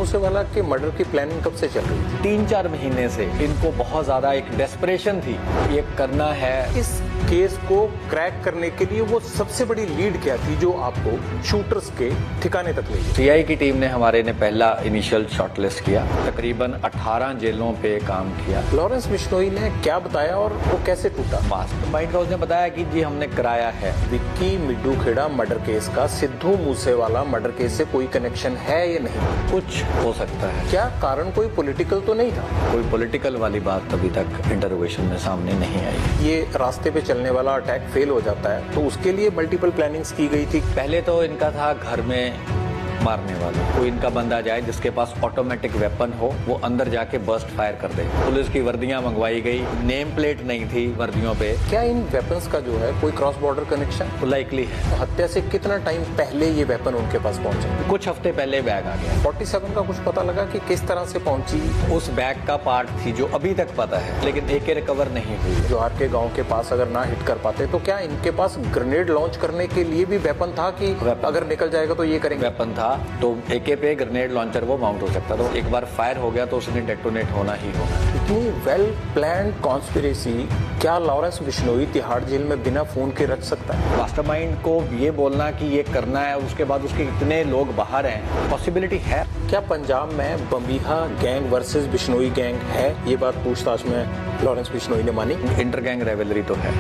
मूसेवाला के मर्डर की प्लानिंग कब से चल रही थी? 3-4 महीने से इनको बहुत ज्यादा एक डेस्परेशन थी, ये करना है। इस केस को क्रैक करने के लिए वो सबसे बड़ी लीड क्या थी जो आपको शूटर्स के ठिकाने तक ले गई? सीआई की टीम ने हमारे ने पहला इनिशियल शॉर्टलिस्ट किया, तकरीबन 18 जेलों पे काम किया। लॉरेंस बिश्नोई ने क्या बताया और वो कैसे टूटा? मास्टरमाइंड का उसने बताया कि जी हमने कराया है। विक्की मिड्डू खेड़ा मर्डर केस का सिद्धू मूसेवाला मर्डर केस से कोई कनेक्शन है या नहीं? कुछ हो सकता है। क्या कारण कोई पॉलिटिकल तो नहीं था? कोई पॉलिटिकल वाली बात अभी तक इंटरोगेशन में सामने नहीं आई। ये रास्ते पे चलने वाला अटैक फेल हो जाता है तो उसके लिए मल्टीपल प्लानिंग्स की गई थी। पहले तो इनका था घर में मारने वाला, कोई इनका बंदा जाए जिसके पास ऑटोमेटिक वेपन हो, वो अंदर जाके बर्स्ट फायर कर दे। पुलिस की वर्दियां मंगवाई गई, नेम प्लेट नहीं थी वर्दियों पे। क्या इन वेपन्स का जो है कोई क्रॉस बॉर्डर कनेक्शन? लाइकली है। हत्या से कितना टाइम पहले ये वेपन उनके पास पहुंचे? कुछ हफ्ते पहले बैग आ गया। 47 का कुछ पता लगा कि किस तरह से पहुंची? उस बैग का पार्ट थी जो अभी तक पता है, लेकिन एके रिकवर नहीं हुई। जोहार के गांव के पास अगर ना हिट कर पाते तो क्या इनके पास ग्रेनेड लॉन्च करने के लिए भी वेपन था कि अगर निकल जाएगा तो ये करेंगे? वेपन था तो एके पे ग्रेनेड लॉन्चर वो माउंट हो सकता था। एक बार फायर हो गया तो उसने डेटोनेट होना ही होगा। इतनी वेल प्लान्ड कॉन्स्पिरेसी क्या लॉरेंस बिश्नोई तिहाड़ जेल में बिना फोन के रख सकता है? मास्टरमाइंड को ये बोलना कि ये करना है, उसके बाद उसके इतने लोग बाहर हैं, पॉसिबिलिटी है। क्या पंजाब में Bambiha gang versus Bishnoi gang है? ये बात पूछताछ में लॉरेंस बिश्नोई ने मानी। इंटर गैंग रेवलरी तो है।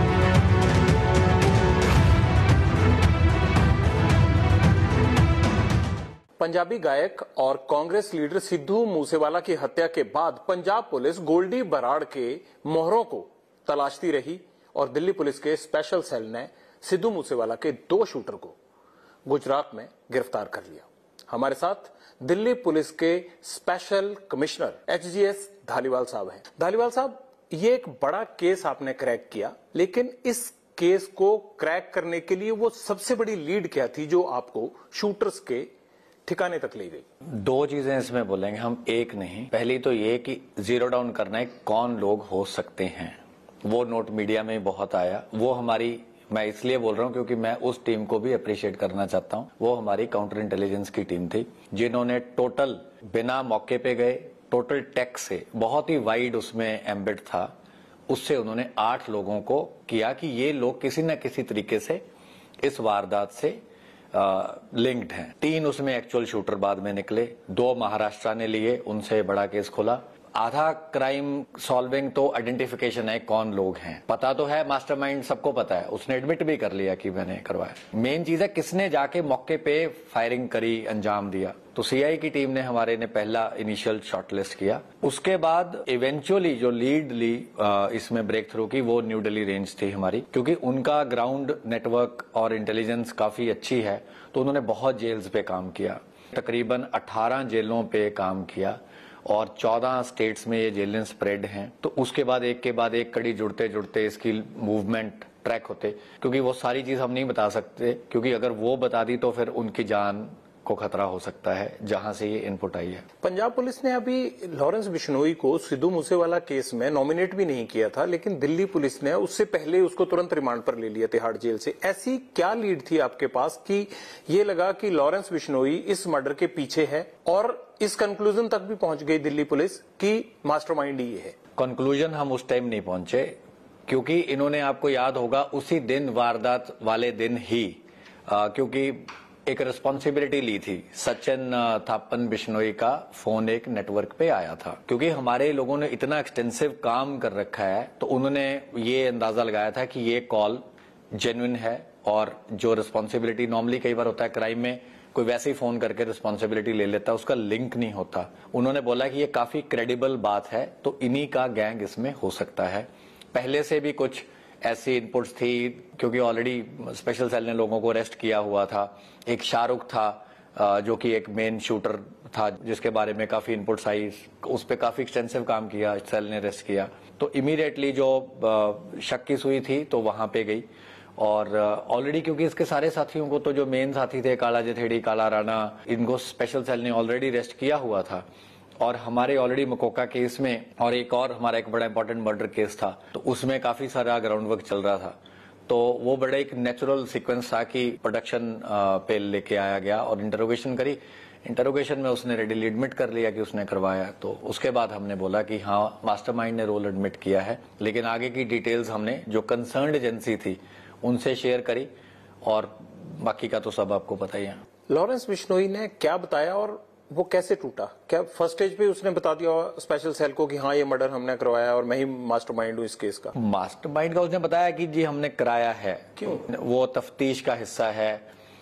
पंजाबी गायक और कांग्रेस लीडर सिद्धू मूसेवाला की हत्या के बाद पंजाब पुलिस गोल्डी बराड़ के मोहरों को तलाशती रही और दिल्ली पुलिस के स्पेशल सेल ने सिद्धू मूसेवाला के 2 शूटर को गुजरात में गिरफ्तार कर लिया। हमारे साथ दिल्ली पुलिस के स्पेशल कमिश्नर HGS धालीवाल साहब हैं। धालीवाल साहब, ये एक बड़ा केस आपने क्रैक किया, लेकिन इस केस को क्रैक करने के लिए वो सबसे बड़ी लीड क्या थी जो आपको शूटर्स के ठिकाने तक ले गई? 2 चीजें इसमें बोलेंगे हम, एक नहीं। पहली तो ये कि जीरो डाउन करना है कौन लोग हो सकते हैं। वो नोट मीडिया में बहुत आया। वो हमारी, मैं इसलिए बोल रहा हूं क्योंकि मैं उस टीम को भी अप्रिशिएट करना चाहता हूं। वो हमारी काउंटर इंटेलिजेंस की टीम थी जिन्होंने टोटल बिना मौके पे गए, टोटल टेक से बहुत ही वाइड उसमें एम्बेड था, उससे उन्होंने 8 लोगों को किया कि ये लोग किसी न किसी तरीके से इस वारदात से लिंक्ड हैं। 3 उसमें एक्चुअल शूटर बाद में निकले, 2 महाराष्ट्र ने लिए, उनसे बड़ा केस खुला। आधा क्राइम सॉल्विंग तो आइडेंटिफिकेशन है, कौन लोग हैं पता तो है। मास्टरमाइंड सबको पता है, उसने एडमिट भी कर लिया कि मैंने करवाया। मेन चीज है किसने जाके मौके पे फायरिंग करी, अंजाम दिया। तो सीआई की टीम ने हमारे ने पहला इनिशियल शॉर्टलिस्ट किया। उसके बाद इवेंचुअली जो लीड ली इसमें ब्रेक थ्रू की, वो न्यू दिल्ली रेंज थी हमारी, क्योंकि उनका ग्राउंड नेटवर्क और इंटेलिजेंस काफी अच्छी है। तो उन्होंने बहुत जेल्स पे काम किया, तकरीबन 18 जेलों पे काम किया और 14 स्टेट्स में ये जेलें स्प्रेड हैं। तो उसके बाद एक कड़ी जुड़ते जुड़ते इसकी मूवमेंट ट्रैक होते, क्योंकि वो सारी चीज हम नहीं बता सकते, क्योंकि अगर वो बता दी तो फिर उनकी जान को खतरा हो सकता है जहां से ये इनपुट आई है। पंजाब पुलिस ने अभी लॉरेंस बिश्नोई को सिद्धू मूसेवाला केस में नॉमिनेट भी नहीं किया था, लेकिन दिल्ली पुलिस ने उससे पहले उसको तुरंत रिमांड पर ले लिया तिहाड़ जेल से। ऐसी क्या लीड थी आपके पास कि ये लगा कि लॉरेंस बिश्नोई इस मर्डर के पीछे है और इस कंक्लूजन तक भी पहुंच गई दिल्ली पुलिस कि मास्टरमाइंड ये है? कंक्लूजन हम उस टाइम नहीं पहुंचे, क्योंकि इन्होंने, आपको याद होगा, उसी दिन वारदात वाले दिन ही क्योंकि एक रिस्पॉन्सिबिलिटी ली थी। सचिन थापन बिश्नोई का फोन एक नेटवर्क पे आया था, क्योंकि हमारे लोगों ने इतना एक्सटेंसिव काम कर रखा है, तो उन्होंने ये अंदाजा लगाया था कि ये कॉल जेन्युइन है। और जो रिस्पॉन्सिबिलिटी नॉर्मली कई बार होता है क्राइम में, कोई वैसे ही फोन करके रिस्पॉन्सिबिलिटी ले लेता है, उसका लिंक नहीं होता। उन्होंने बोला कि ये काफी क्रेडिबल बात है, तो इन्हीं का गैंग इसमें हो सकता है। पहले से भी कुछ ऐसी इनपुट्स थी, क्योंकि ऑलरेडी स्पेशल सेल ने लोगों को अरेस्ट किया हुआ था। एक शाहरुख था जो कि एक मेन शूटर था, जिसके बारे में काफी इनपुट्स आई, उस पर काफी एक्सटेंसिव काम किया, सेल ने अरेस्ट किया। तो इमीडिएटली जो शक की सुई थी तो वहां पे गई। और ऑलरेडी क्योंकि इसके सारे साथियों को, तो जो मेन साथी थे काला जथेड़ी, काला राणा, इनको स्पेशल सेल ने ऑलरेडी अरेस्ट किया हुआ था। और हमारे ऑलरेडी मकोका केस में और एक और हमारा एक बड़ा इंपॉर्टेंट मर्डर केस था, तो उसमें काफी सारा ग्राउंड वर्क चल रहा था। तो वो बड़े एक नेचुरल सीक्वेंस था कि प्रोडक्शन पे लेके आया गया और इंटरोगेशन करी। इंटरोगेशन में उसने रेडीली एडमिट कर लिया कि उसने करवाया। तो उसके बाद हमने बोला कि हाँ, मास्टरमाइंड ने रोल एडमिट किया है, लेकिन आगे की डिटेल्स हमने जो कंसर्न्ड एजेंसी थी उनसे शेयर करी और बाकी का तो सब आपको पता ही है। लॉरेंस बिश्नोई ने क्या बताया और वो कैसे टूटा? क्या फर्स्ट स्टेज पे उसने बता दिया स्पेशल सेल को कि हाँ ये मर्डर हमने करवाया और मैं ही मास्टरमाइंड हूँ इस केस का? मास्टरमाइंड का उसने बताया कि जी हमने कराया है। क्यों? वो तफ्तीश का हिस्सा है,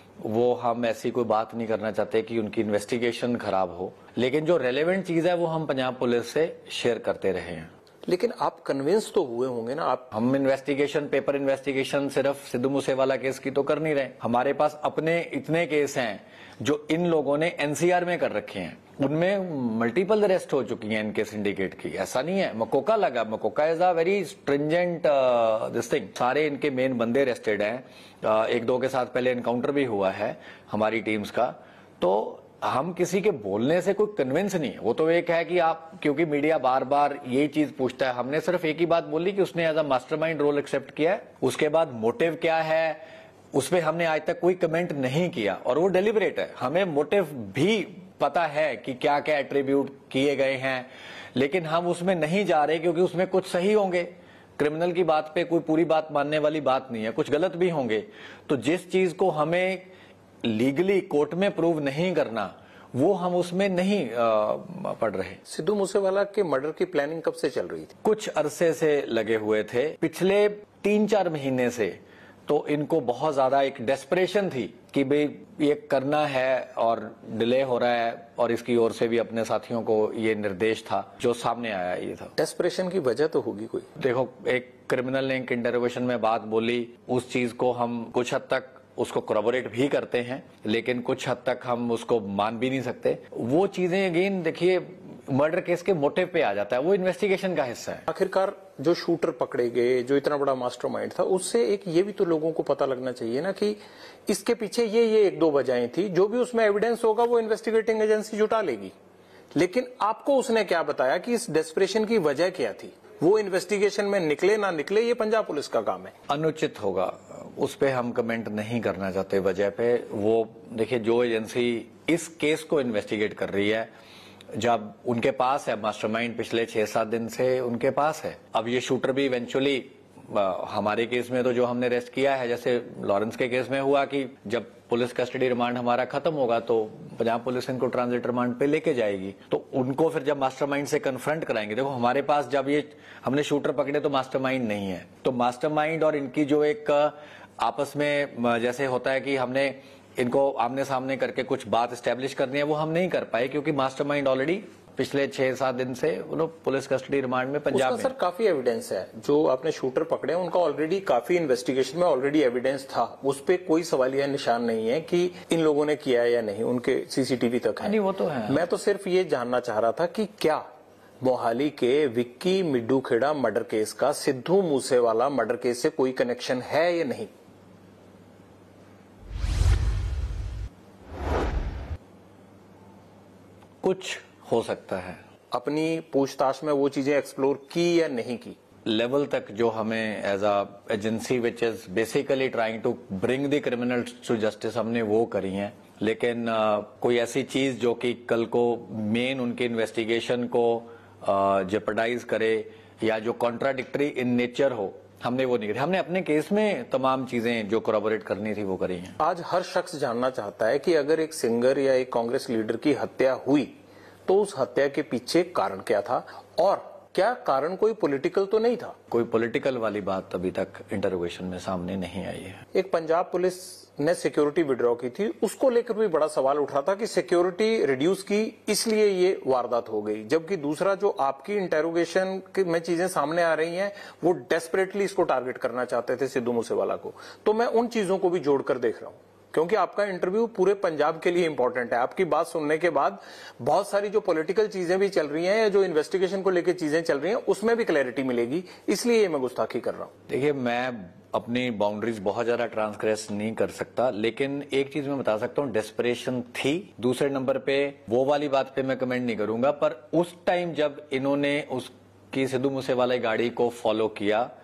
वो हम ऐसी कोई बात नहीं करना चाहते कि उनकी इन्वेस्टिगेशन खराब हो, लेकिन जो रेलेवेंट चीज है वो हम पंजाब पुलिस से शेयर करते रहे हैं। लेकिन आप कन्विंस तो हुए होंगे ना? हम इन्वेस्टिगेशन, पेपर इन्वेस्टिगेशन सिर्फ सिद्धू मूसेवाला केस की तो कर नहीं रहे। हमारे पास अपने इतने केस हैं जो इन लोगों ने एनसीआर में कर रखे हैं, उनमें मल्टीपल अरेस्ट हो चुकी हैं इनके सिंडिकेट की। ऐसा नहीं है मकोका लगा, MCOCA is a very stringent this thing. सारे इनके मेन बंदे अरेस्टेड हैं। एक दो के साथ पहले एनकाउंटर भी हुआ है हमारी टीम्स का। तो हम किसी के बोलने से कोई कन्विंस नहीं है। वो तो एक है कि आप, क्योंकि मीडिया बार बार यही चीज पूछता है, हमने सिर्फ एक ही बात बोली कि उसने as a mastermind role accept किया है। उसके बाद मोटिव क्या है उस पर हमने आज तक कोई कमेंट नहीं किया और वो डेलिबरेट है। हमें मोटिव भी पता है कि क्या क्या एट्रीब्यूट किए गए हैं, लेकिन हम उसमें नहीं जा रहे क्योंकि उसमें कुछ सही होंगे। क्रिमिनल की बात पे कोई पूरी बात मानने वाली बात नहीं है, कुछ गलत भी होंगे। तो जिस चीज को हमें लीगली कोर्ट में प्रूव नहीं करना, वो हम उसमें नहीं पढ़ रहे। सिद्धू मूसेवाला के मर्डर की प्लानिंग कब से चल रही थी? कुछ अरसे से लगे हुए थे, पिछले 3-4 महीने से। तो इनको बहुत ज्यादा एक डेस्परेशन थी कि भाई ये करना है और डिले हो रहा है, और इसकी ओर से भी अपने साथियों को ये निर्देश था जो सामने आया। ये था डेस्परेशन की वजह तो होगी कोई। देखो, एक क्रिमिनल ने एक इंटरोगेशन में बात बोली, उस चीज को हम कुछ हद तक उसको कोरबोरेट भी करते हैं, लेकिन कुछ हद तक हम उसको मान भी नहीं सकते। वो चीजें अगेन देखिए मर्डर केस के मोटिव पे आ जाता है, वो इन्वेस्टिगेशन का हिस्सा है। आखिरकार जो शूटर पकड़े गए, जो इतना बड़ा मास्टरमाइंड था, उससे एक ये भी तो लोगों को पता लगना चाहिए ना कि इसके पीछे ये 1-2 वजहें थी। जो भी उसमें एविडेंस होगा वो इन्वेस्टिगेटिंग एजेंसी जुटा लेगी। लेकिन आपको उसने क्या बताया कि इस डेस्परेशन की वजह क्या थी? वो इन्वेस्टिगेशन में निकले ना निकले ये पंजाब पुलिस का काम है। अनुचित होगा, उस पे हम कमेंट नहीं करना चाहते वजह पे। वो देखिए, जो एजेंसी इस केस को इन्वेस्टिगेट कर रही है, जब उनके पास है मास्टरमाइंड, पिछले 6-7 दिन से उनके पास है। अब ये शूटर भी इवेंचुअली हमारे केस में तो जो हमने अरेस्ट किया है, जैसे लॉरेंस के केस में हुआ कि जब पुलिस कस्टडी रिमांड हमारा खत्म होगा तो पंजाब पुलिस इनको ट्रांजिट रिमांड पे लेके जाएगी। तो उनको फिर जब मास्टरमाइंड से कन्फ्रंट कराएंगे, देखो हमारे पास जब ये हमने शूटर पकड़े तो मास्टरमाइंड नहीं है। तो मास्टरमाइंड और इनकी जो एक आपस में जैसे होता है कि हमने इनको आमने सामने करके कुछ बात एस्टेब्लिश करनी है, वो हम नहीं कर पाए क्योंकि मास्टरमाइंड ऑलरेडी पिछले 6-7 दिन से वो लोग पुलिस कस्टडी रिमांड में पंजाब में। सर काफी एविडेंस है, जो आपने शूटर पकड़े उनका ऑलरेडी काफी इन्वेस्टिगेशन में ऑलरेडी एविडेंस था। उस पे कोई सवालिया निशान नहीं है कि इन लोगों ने किया है या नहीं, उनके सीसीटीवी तक है। नहीं, वो तो है। मैं तो सिर्फ ये जानना चाह रहा था कि क्या मोहाली के विक्की मिड्डू खेड़ा मर्डर केस का सिद्धू मूसेवाला मर्डर केस से कोई कनेक्शन है या नहीं? कुछ हो सकता है। अपनी पूछताछ में वो चीजें एक्सप्लोर की या नहीं की? लेवल तक जो हमें as a agency which is basically trying to bring the criminals to justice, हमने वो करी हैं। लेकिन कोई ऐसी चीज जो कि कल को मेन उनके इन्वेस्टिगेशन को जेपरडाइज करे या जो कॉन्ट्राडिक्टरी इन नेचर हो, हमने वो नहीं करी। हमने अपने केस में तमाम चीजें जो कोरबोरेट करनी थी वो करी हैं। आज हर शख्स जानना चाहता है कि अगर एक सिंगर या एक कांग्रेस लीडर की हत्या हुई तो उस हत्या के पीछे कारण क्या था, और क्या कारण कोई पॉलिटिकल तो नहीं था? कोई पॉलिटिकल वाली बात अभी तक इंटरोगेशन में सामने नहीं आई है। एक पंजाब पुलिस ने सिक्योरिटी विड्रॉ की थी, उसको लेकर भी बड़ा सवाल उठ रहा था कि सिक्योरिटी रिड्यूस की इसलिए ये वारदात हो गई। जबकि दूसरा जो आपकी इंटेरोगेशन में चीजें सामने आ रही हैं, वो डेस्परेटली इसको टारगेट करना चाहते थे सिद्धू मूसेवाला को। तो मैं उन चीजों को भी जोड़कर देख रहा हूं क्योंकि आपका इंटरव्यू पूरे पंजाब के लिए इंपॉर्टेंट है। आपकी बात सुनने के बाद बहुत सारी जो पॉलिटिकल चीजें भी चल रही हैं या जो इन्वेस्टिगेशन को लेकर चीजें चल रही हैं उसमें भी क्लैरिटी मिलेगी, इसलिए ये मैं गुस्ताखी कर रहा हूं। देखिए, मैं अपनी बाउंड्रीज बहुत ज्यादा ट्रांसग्रेस नहीं कर सकता, लेकिन एक चीज मैं बता सकता हूँ, डेस्परेशन थी। दूसरे नंबर पे वो वाली बात पे मैं कमेंट नहीं करूंगा, पर उस टाइम जब इन्होंने उसकी सिद्धू मूसेवाला गाड़ी को फॉलो किया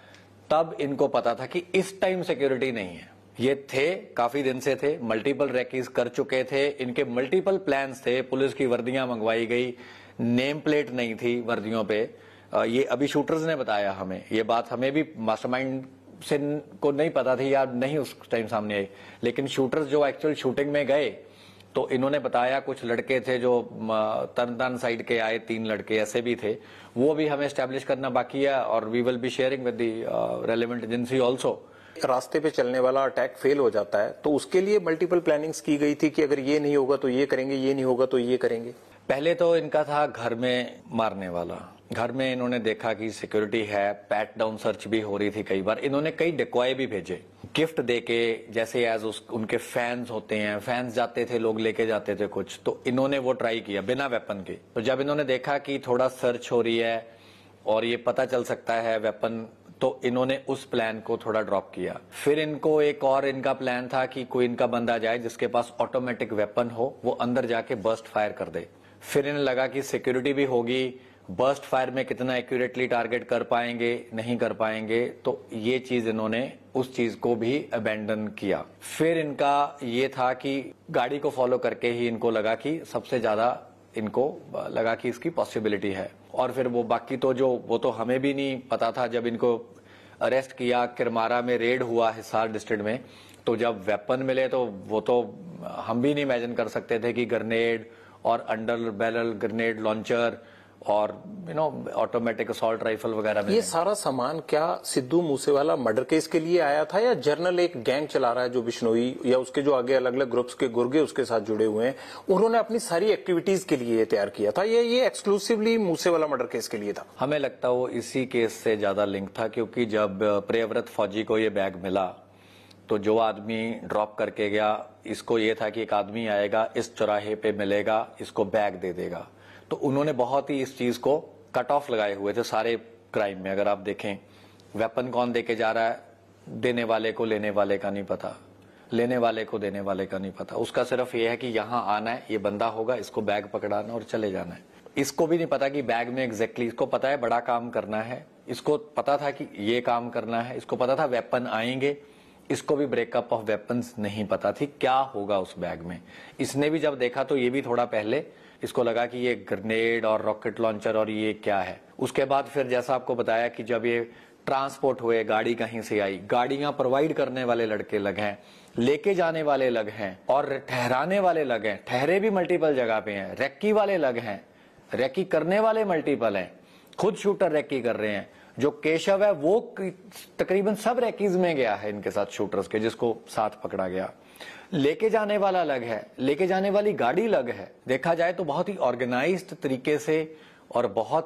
तब इनको पता था कि इस टाइम सिक्योरिटी नहीं है। ये थे, काफी दिन से थे, मल्टीपल रेकीज कर चुके थे, इनके मल्टीपल प्लान्स थे, पुलिस की वर्दियां मंगवाई गई, नेम प्लेट नहीं थी वर्दियों पे। ये अभी शूटर्स ने बताया हमें, ये बात हमें भी मास्टरमाइंड से को नहीं पता थी या नहीं उस टाइम सामने आई, लेकिन शूटर्स जो एक्चुअल शूटिंग में गए तो इन्होंने बताया कुछ लड़के थे जो तरनतारन साइड के आए, 3 लड़के ऐसे भी थे, वो भी हमें एस्टेब्लिश करना बाकी है और we will be sharing with the relevant agency also. रास्ते पे चलने वाला अटैक फेल हो जाता है तो उसके लिए मल्टीपल प्लानिंग्स की गई थी कि अगर ये नहीं होगा तो ये करेंगे, ये नहीं होगा तो ये करेंगे। पहले तो इनका था घर में मारने वाला। घर में इन्होंने देखा कि सिक्योरिटी है, पैट डाउन सर्च भी हो रही थी कई बार, इन्होंने कई डिकॉय भी भेजे गिफ्ट देके, जैसे एज उनके फैंस होते हैं, फैंस जाते थे, लोग लेके जाते थे कुछ, तो इन्होंने वो ट्राई किया बिना वेपन के। तो जब इन्होंने देखा कि थोड़ा सर्च हो रही है और ये पता चल सकता है वेपन, तो इन्होंने उस प्लान को थोड़ा ड्रॉप किया। फिर इनको एक और इनका प्लान था कि कोई इनका बंदा जाए जिसके पास ऑटोमेटिक वेपन हो, वो अंदर जाके बर्स्ट फायर कर दे। फिर इन्हें लगा कि सिक्योरिटी भी होगी, बर्स्ट फायर में कितना एक्यूरेटली टारगेट कर पाएंगे, नहीं कर पाएंगे, तो ये चीज इन्होंने उस चीज को भी अबेंडन किया। फिर इनका ये था कि गाड़ी को फॉलो करके ही इनको लगा कि सबसे ज्यादा इनको लगा कि इसकी पॉसिबिलिटी है। और फिर वो बाकी तो वो तो हमें भी नहीं पता था। जब इनको अरेस्ट किया, किरमारा में रेड हुआ हिसार डिस्ट्रिक्ट में, तो जब वेपन मिले तो वो तो हम भी नहीं इमेजिन कर सकते थे कि ग्रेनेड और अंडर बैरल ग्रेनेड लॉन्चर और ऑटोमेटिक असॉल्ट राइफल वगैरह। ये सारा सामान क्या सिद्धू मूसेवाला मर्डर केस के लिए आया था या जर्नल एक गैंग चला रहा है जो बिश्नोई या उसके जो आगे अलग अलग ग्रुप्स के गुर्गे उसके साथ जुड़े हुए हैं, उन्होंने अपनी सारी एक्टिविटीज के लिए ये तैयार किया था? ये एक्सक्लूसिवली मूसेवाला मर्डर केस के लिए था? हमें लगता वो इसी केस से ज्यादा लिंक था, क्योंकि जब प्रियव्रत फौजी को ये बैग मिला तो जो आदमी ड्रॉप करके गया, इसको ये था कि एक आदमी आएगा, इस चौराहे पे मिलेगा, इसको बैग दे देगा। तो उन्होंने बहुत ही इस चीज को कट ऑफ लगाए हुए थे सारे क्राइम में। अगर आप देखें, वेपन कौन देके जा रहा है, देने वाले को लेने वाले का नहीं पता, लेने वाले को देने वाले का नहीं पता। उसका सिर्फ ये है कि यहाँ आना है, ये बंदा होगा, इसको बैग पकड़ाना और चले जाना है। इसको भी नहीं पता कि बैग में एग्जैक्टली, इसको पता है बड़ा काम करना है, इसको पता था कि ये काम करना है, इसको पता था वेपन आएंगे, इसको भी ब्रेकअप ऑफ वेपन्स नहीं पता थी क्या होगा उस बैग में। इसने भी जब देखा तो ये भी थोड़ा पहले इसको लगा कि ये ग्रेनेड और रॉकेट लॉन्चर और ये क्या है। उसके बाद फिर जैसा आपको बताया कि जब ये ट्रांसपोर्ट हुए, गाड़ी कहीं से आई, गाड़ियां प्रोवाइड करने वाले लड़के लग हैं, लेके जाने वाले लग हैं और ठहराने वाले लग हैं, ठहरे भी मल्टीपल जगह पे हैं, रेक्की वाले लग हैं, रेक्की करने वाले मल्टीपल हैं, खुद शूटर रेक्की कर रहे हैं। जो केशव है वो तकरीबन सब रेकीज में गया है इनके साथ शूटर्स के, जिसको साथ पकड़ा गया। लेके जाने वाला अलग है, लेके जाने वाली गाड़ी अलग है। देखा जाए तो बहुत ही ऑर्गेनाइज्ड तरीके से और बहुत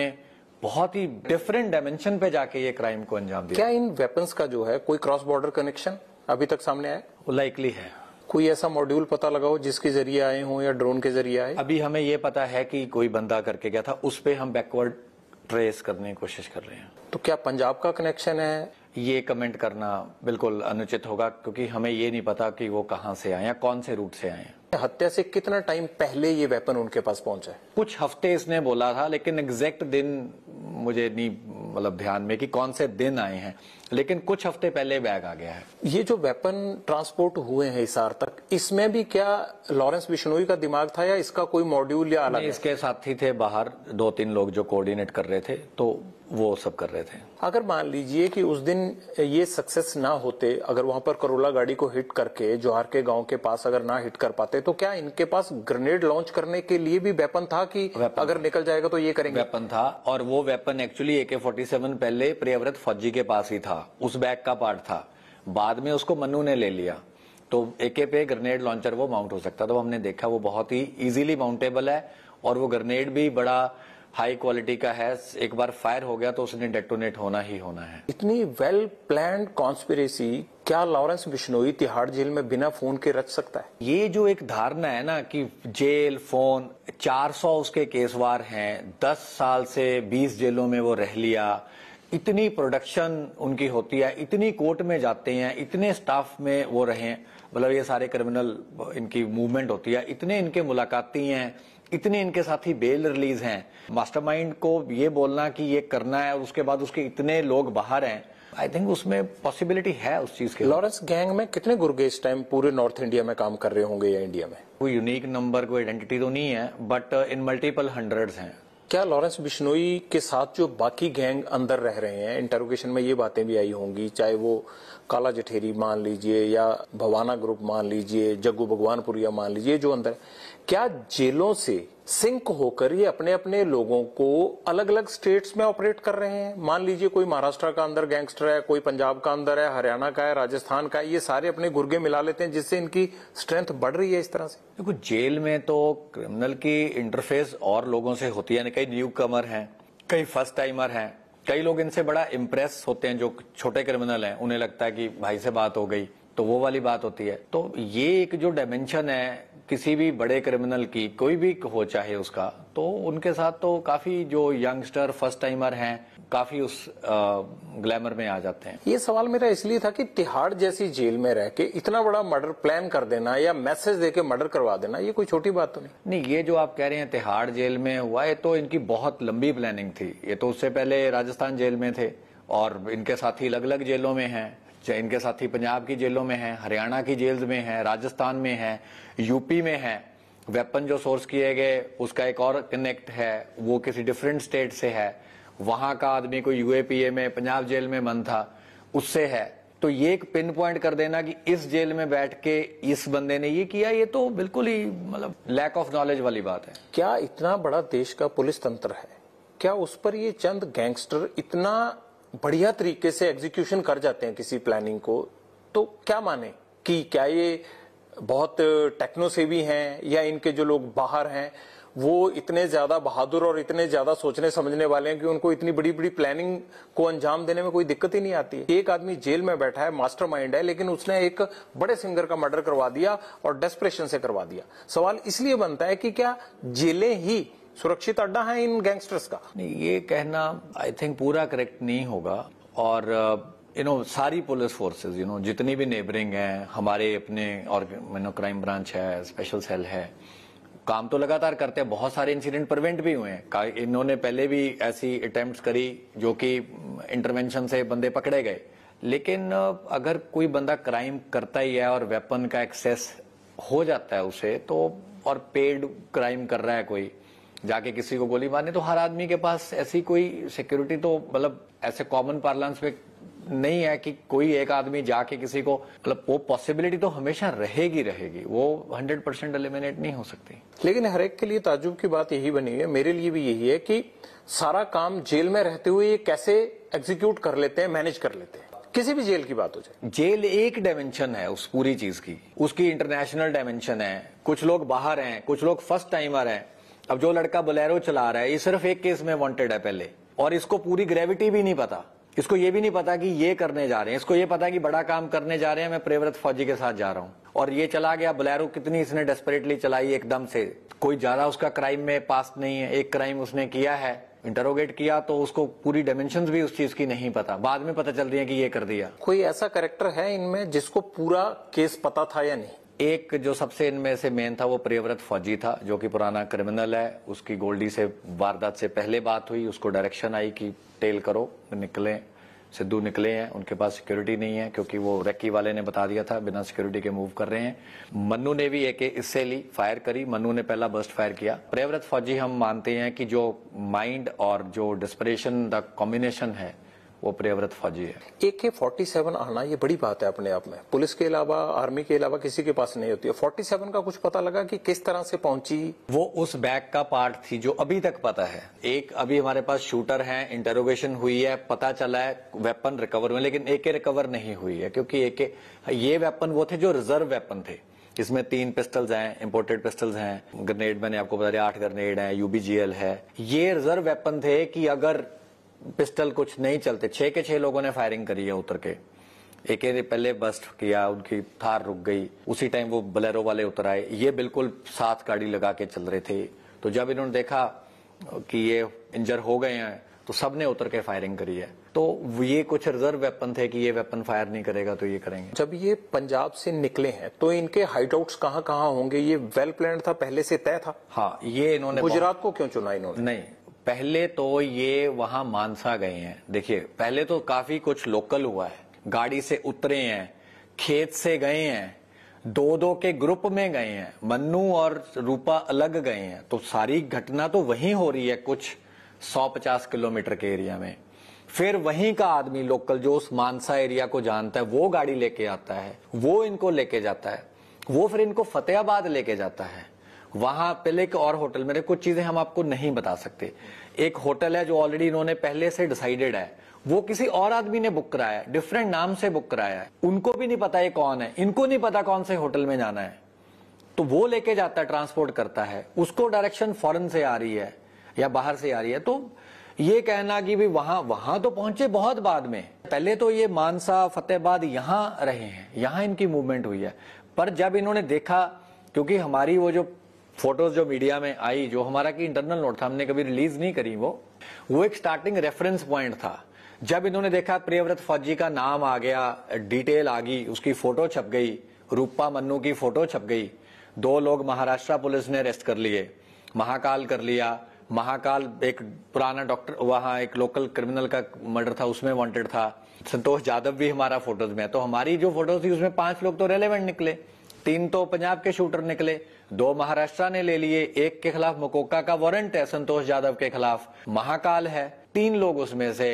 ही डिफरेंट डायमेंशन पे जाके ये क्राइम को अंजाम दिया। क्या इन वेपन्स का जो है कोई क्रॉस बॉर्डर कनेक्शन अभी तक सामने आया? लाइकली है। कोई ऐसा मॉड्यूल पता लगाओ जिसके जरिए आए हों या ड्रोन के जरिए आए? अभी हमें ये पता है कि कोई बंदा करके गया था, उस पे हम बैकवर्ड ट्रेस करने की कोशिश कर रहे हैं। तो क्या पंजाब का कनेक्शन है? ये कमेंट करना बिल्कुल अनुचित होगा, क्योंकि हमें ये नहीं पता कि वो कहां से आए या कौन से रूट से आए हैं। हत्या से कितना टाइम पहले ये वेपन उनके पास पहुंचा है? कुछ हफ्ते इसने बोला था, लेकिन एग्जैक्ट दिन मुझे नहीं ध्यान में कि कौन से दिन आए हैं, लेकिन कुछ हफ्ते पहले बैग आ गया है। ये जो वेपन ट्रांसपोर्ट हुए हैं हिसार तक, इसमें भी क्या लॉरेंस बिश्नोई का दिमाग था या इसका कोई मॉड्यूल या अलग? इसके साथी थे बाहर 2-3 लोग जो कोऑर्डिनेट कर रहे थे, तो वो सब कर रहे थे। अगर मान लीजिए कि उस दिन ये सक्सेस ना होते, अगर वहां पर करोला गाड़ी को हिट करके जोहार के गांव के पास अगर ना हिट कर पाते, तो क्या इनके पास ग्रेनेड लॉन्च करने के लिए भी वेपन था कि अगर निकल जाएगा तो ये करेंगे? वेपन था, और वो वेपन एक्चुअली AK-47 पहले प्रियव्रत फौजी के पास ही था, उस बैग का पार्ट था। बाद में उसको मन्नू ने ले लिया, तो AK पे ग्रेनेड लॉन्चर वो माउंट हो सकता था। तो हमने देखा वो बहुत ही इजीली माउंटेबल है और वो ग्रेनेड भी बड़ा हाई क्वालिटी का है। एक बार फायर हो गया तो उसने डेटोनेट होना ही होना है। इतनी वेल प्लान्ड कॉन्स्पिरेसी क्या लॉरेंस बिश्नोई तिहाड़ जेल में बिना फोन के रच सकता है? ये जो एक धारणा है ना कि जेल, फोन, 400 उसके केसवार हैं, 10 साल से 20 जेलों में वो रह लिया, इतनी प्रोडक्शन उनकी होती है, इतनी कोर्ट में जाते हैं, इतने स्टाफ में वो रहे, मतलब ये सारे क्रिमिनल इनकी मूवमेंट होती है, इतने इनके मुलाकाती हैं, इतने इनके साथी बेल रिलीज हैं। मास्टरमाइंड को ये बोलना कि ये करना है और उसके बाद उसके इतने लोग बाहर हैं, आई थिंक उसमें पॉसिबिलिटी है उस चीज के। लॉरेंस गैंग में कितने गुर्गे इस टाइम पूरे नॉर्थ इंडिया में काम कर रहे होंगे या इंडिया में? कोई यूनिक नंबर, कोई आइडेंटिटी तो नहीं है, बट इन मल्टीपल हंड्रेड्स हैं। क्या लॉरेंस बिश्नोई के साथ जो बाकी गैंग अंदर रह रहे हैं, इंटरोगेशन में ये बातें भी आई होंगी, चाहे वो काला जठेरी मान लीजिए या भवाना ग्रुप मान लीजिए, जग्गू भगवानपुरिया मान लीजिए, जो अंदर, क्या जेलों से सिंक होकर ये अपने अपने लोगों को अलग अलग स्टेट्स में ऑपरेट कर रहे हैं? मान लीजिए कोई महाराष्ट्र का अंदर गैंगस्टर है, कोई पंजाब का अंदर है, हरियाणा का है, राजस्थान का है, ये सारे अपने गुर्गे मिला लेते हैं जिससे इनकी स्ट्रेंथ बढ़ रही है इस तरह से। देखो, जेल में तो क्रिमिनल की इंटरफेस और लोगों से होती है, कई न्यू कमर हैं, कई फर्स्ट टाइमर हैं, कई लोग इनसे बड़ा इम्प्रेस होते हैं, जो छोटे क्रिमिनल हैं उन्हें लगता है कि भाई से बात हो गई, तो वो वाली बात होती है। तो ये एक जो डायमेंशन है किसी भी बड़े क्रिमिनल की, कोई भी हो चाहे उसका, तो उनके साथ तो काफी जो यंगस्टर फर्स्ट टाइमर हैं काफी उस ग्लैमर में आ जाते हैं। ये सवाल मेरा इसलिए था कि तिहाड़ जैसी जेल में रह के इतना बड़ा मर्डर प्लान कर देना या मैसेज देके मर्डर करवा देना, ये कोई छोटी बात तो नहीं। ये जो आप कह रहे हैं तिहाड़ जेल में हुआ, ये तो इनकी बहुत लंबी प्लानिंग थी। ये तो उससे पहले राजस्थान जेल में थे और इनके साथी अलग अलग जेलों में हैं। इनके साथी पंजाब की जेलों में हैं, हरियाणा की जेल्स में हैं, राजस्थान में हैं, यूपी में हैं। वेपन जो सोर्स किए गए उसका एक और कनेक्ट है, वो किसी डिफरेंट स्टेट से है। वहां का आदमी कोई यूएपीए में पंजाब जेल में बंद था, उससे है। तो ये एक पिन पॉइंट कर देना कि इस जेल में बैठ के इस बंदे ने ये किया, ये तो बिल्कुल ही मतलब लैक ऑफ नॉलेज वाली बात है। क्या इतना बड़ा देश का पुलिस तंत्र है, क्या उस पर ये चंद गैंगस्टर इतना बढ़िया तरीके से एग्जीक्यूशन कर जाते हैं किसी प्लानिंग को? तो क्या माने कि क्या ये बहुत टेक्नो सेवी हैं या इनके जो लोग बाहर हैं वो इतने ज्यादा बहादुर और इतने ज्यादा सोचने समझने वाले हैं कि उनको इतनी बड़ी बड़ी प्लानिंग को अंजाम देने में कोई दिक्कत ही नहीं आती? एक आदमी जेल में बैठा है, मास्टरमाइंड है, लेकिन उसने एक बड़े सिंगर का मर्डर करवा दिया और डेस्परेशन से करवा दिया। सवाल इसलिए बनता है कि क्या जेलें ही सुरक्षित अड्डा है इन गैंगस्टर्स का? नहीं, ये कहना आई थिंक पूरा करेक्ट नहीं होगा। और सारी पुलिस फोर्सेस जितनी भी नेबरिंग हैं, हमारे अपने और क्राइम ब्रांच है, स्पेशल सेल है, काम तो लगातार करते हैं। बहुत सारे इंसिडेंट प्रिवेंट भी हुए हैं। इन्होंने पहले भी ऐसी अटेम्प्ट्स करी जो कि इंटरवेंशन से बंदे पकड़े गए। लेकिन अगर कोई बंदा क्राइम करता ही है और वेपन का एक्सेस हो जाता है उसे, तो और पेड क्राइम कर रहा है कोई, जाके किसी को गोली मारने, तो हर आदमी के पास ऐसी कोई सिक्योरिटी तो मतलब ऐसे कॉमन पार्लेंस में नहीं है कि कोई एक आदमी जाके किसी को, मतलब वो पॉसिबिलिटी तो हमेशा रहेगी, वो 100% एलिमिनेट नहीं हो सकती। लेकिन हर एक के लिए ताज्जुब की बात यही बनी है, मेरे लिए भी यही है कि सारा काम जेल में रहते हुए कैसे एग्जीक्यूट कर लेते हैं, मैनेज कर लेते हैं। किसी भी जेल की बात हो जाए, जेल एक डायमेंशन है उस पूरी चीज की, उसकी इंटरनेशनल डायमेंशन है। कुछ लोग बाहर हैं, कुछ लोग फर्स्ट टाइमर हैं। अब जो लड़का बोलेरो चला रहा है, ये सिर्फ एक केस में वांटेड है पहले, और इसको पूरी ग्रेविटी भी नहीं पता। इसको ये भी नहीं पता कि ये करने जा रहे हैं, इसको ये पता है कि बड़ा काम करने जा रहे हैं, मैं प्रियव्रत फौजी के साथ जा रहा हूं। और ये चला गया बोलेरो, कितनी इसने डेस्परेटली चलाई एकदम से। कोई ज्यादा उसका क्राइम में पास्ट नहीं है, एक क्राइम उसने किया है, इंटरोगेट किया तो उसको पूरी डायमेंशंस भी उस चीज की नहीं पता, बाद में पता चल रही है कि ये कर दिया। कोई ऐसा कैरेक्टर है इनमें जिसको पूरा केस पता था या नहीं? एक जो सबसे इनमें से मेन था वो प्रियव्रत फौजी था, जो कि पुराना क्रिमिनल है। उसकी गोल्डी से वारदात से पहले बात हुई, उसको डायरेक्शन आई कि टेल करो, निकले। सिद्धू निकले हैं, उनके पास सिक्योरिटी नहीं है क्योंकि वो रेकी वाले ने बता दिया था बिना सिक्योरिटी के मूव कर रहे हैं। मन्नू ने भी एक इससे ली, फायर करी, मन्नू ने पहला बर्स्ट फायर किया। प्रियव्रत फौजी हम मानते हैं कि जो माइंड और जो डिस्परेशन द कॉम्बिनेशन है वो प्रियव्रत फौजी है। AK-47 आना ये बड़ी बात है अपने आप में, पुलिस के अलावा आर्मी के अलावा किसी के पास नहीं होती है। 47 का कुछ पता लगा कि किस तरह से पहुंची? वो उस बैग का पार्ट थी जो अभी तक पता है। एक अभी हमारे पास शूटर है, इंटरोगेशन हुई है, पता चला है वेपन रिकवर हुए, लेकिन AK रिकवर नहीं हुई है क्योंकि ये वेपन वो थे जो रिजर्व वेपन थे। इसमें 3 पिस्टल्स हैं, इंपोर्टेड पिस्टल्स हैं, ग्रेनेड मैंने आपको बता दिया 8 ग्रेनेड है, UBGL है। ये रिजर्व वेपन थे कि अगर पिस्टल कुछ नहीं चलते, 6 के 6 लोगों ने फायरिंग करी है उतर के। एक ने पहले बस्ट किया, उनकी थार रुक गई, उसी टाइम वो बोलेरो वाले उतर आए। ये बिल्कुल साथ गाड़ी लगा के चल रहे थे। तो जब इन्होंने देखा कि ये इंजर हो गए हैं तो सबने उतर के फायरिंग करी है। तो ये कुछ रिजर्व वेपन थे कि ये वेपन फायर नहीं करेगा तो ये करेंगे। जब ये पंजाब से निकले हैं तो इनके हाइडआउट्स कहाँ कहाँ होंगे, ये वेल प्लान्ड था, पहले से तय था? हाँ, ये इन्होंने गुजरात को क्यों चुना इन्होंने? नहीं, पहले तो ये वहां मानसा गए हैं। देखिए, पहले तो काफी कुछ लोकल हुआ है, गाड़ी से उतरे हैं, खेत से गए हैं, दो दो के ग्रुप में गए हैं, मन्नू और रूपा अलग गए हैं, तो सारी घटना तो वहीं हो रही है कुछ 150 किलोमीटर के एरिया में। फिर वहीं का आदमी लोकल जो उस मानसा एरिया को जानता है वो गाड़ी लेके आता है, वो इनको लेके जाता है, वो फिर इनको फतेहाबाद लेके जाता है। वहां पहले एक और होटल, मेरे कुछ चीजें हम आपको नहीं बता सकते। एक होटल है जो ऑलरेडी इन्होंने पहले से डिसाइडेड है, वो किसी और आदमी ने बुक कराया है, डिफरेंट नाम से बुक कराया है, उनको भी नहीं पता ये कौन है, इनको नहीं पता कौन से होटल में जाना है, तो वो लेके जाता है, ट्रांसपोर्ट करता है, उसको डायरेक्शन फॉरेन से आ रही है या बाहर से आ रही है। तो ये कहना कि भी वहां तो पहुंचे बहुत बाद में, पहले तो ये मानसा फतेहाबाद यहां रहे हैं, यहां इनकी मूवमेंट हुई है। पर जब इन्होंने देखा, क्योंकि हमारी वो जो फोटोज जो मीडिया में आई, जो हमारा की इंटरनल नोट था, हमने कभी रिलीज नहीं करी, वो एक स्टार्टिंग रेफरेंस पॉइंट था। जब इन्होंने देखा प्रियव्रत फौजी का नाम आ गया, डिटेल आ गई, उसकी फोटो छप गई, रूपा मन्नू की फोटो छप गई, 2 लोग महाराष्ट्र पुलिस ने अरेस्ट कर लिए, महाकाल कर लिया। महाकाल एक पुराना डॉक्टर, वहां एक लोकल क्रिमिनल का मर्डर था, उसमें वांटेड था। संतोष जादव भी हमारा फोटोज में है। तो हमारी जो फोटोज थी उसमें 5 लोग तो रेलेवेंट निकले, 3 तो पंजाब के शूटर निकले, 2 महाराष्ट्र ने ले लिए, 1 के खिलाफ मकोका का वारंट है संतोष जादव के खिलाफ, महाकाल है। 3 लोग उसमें से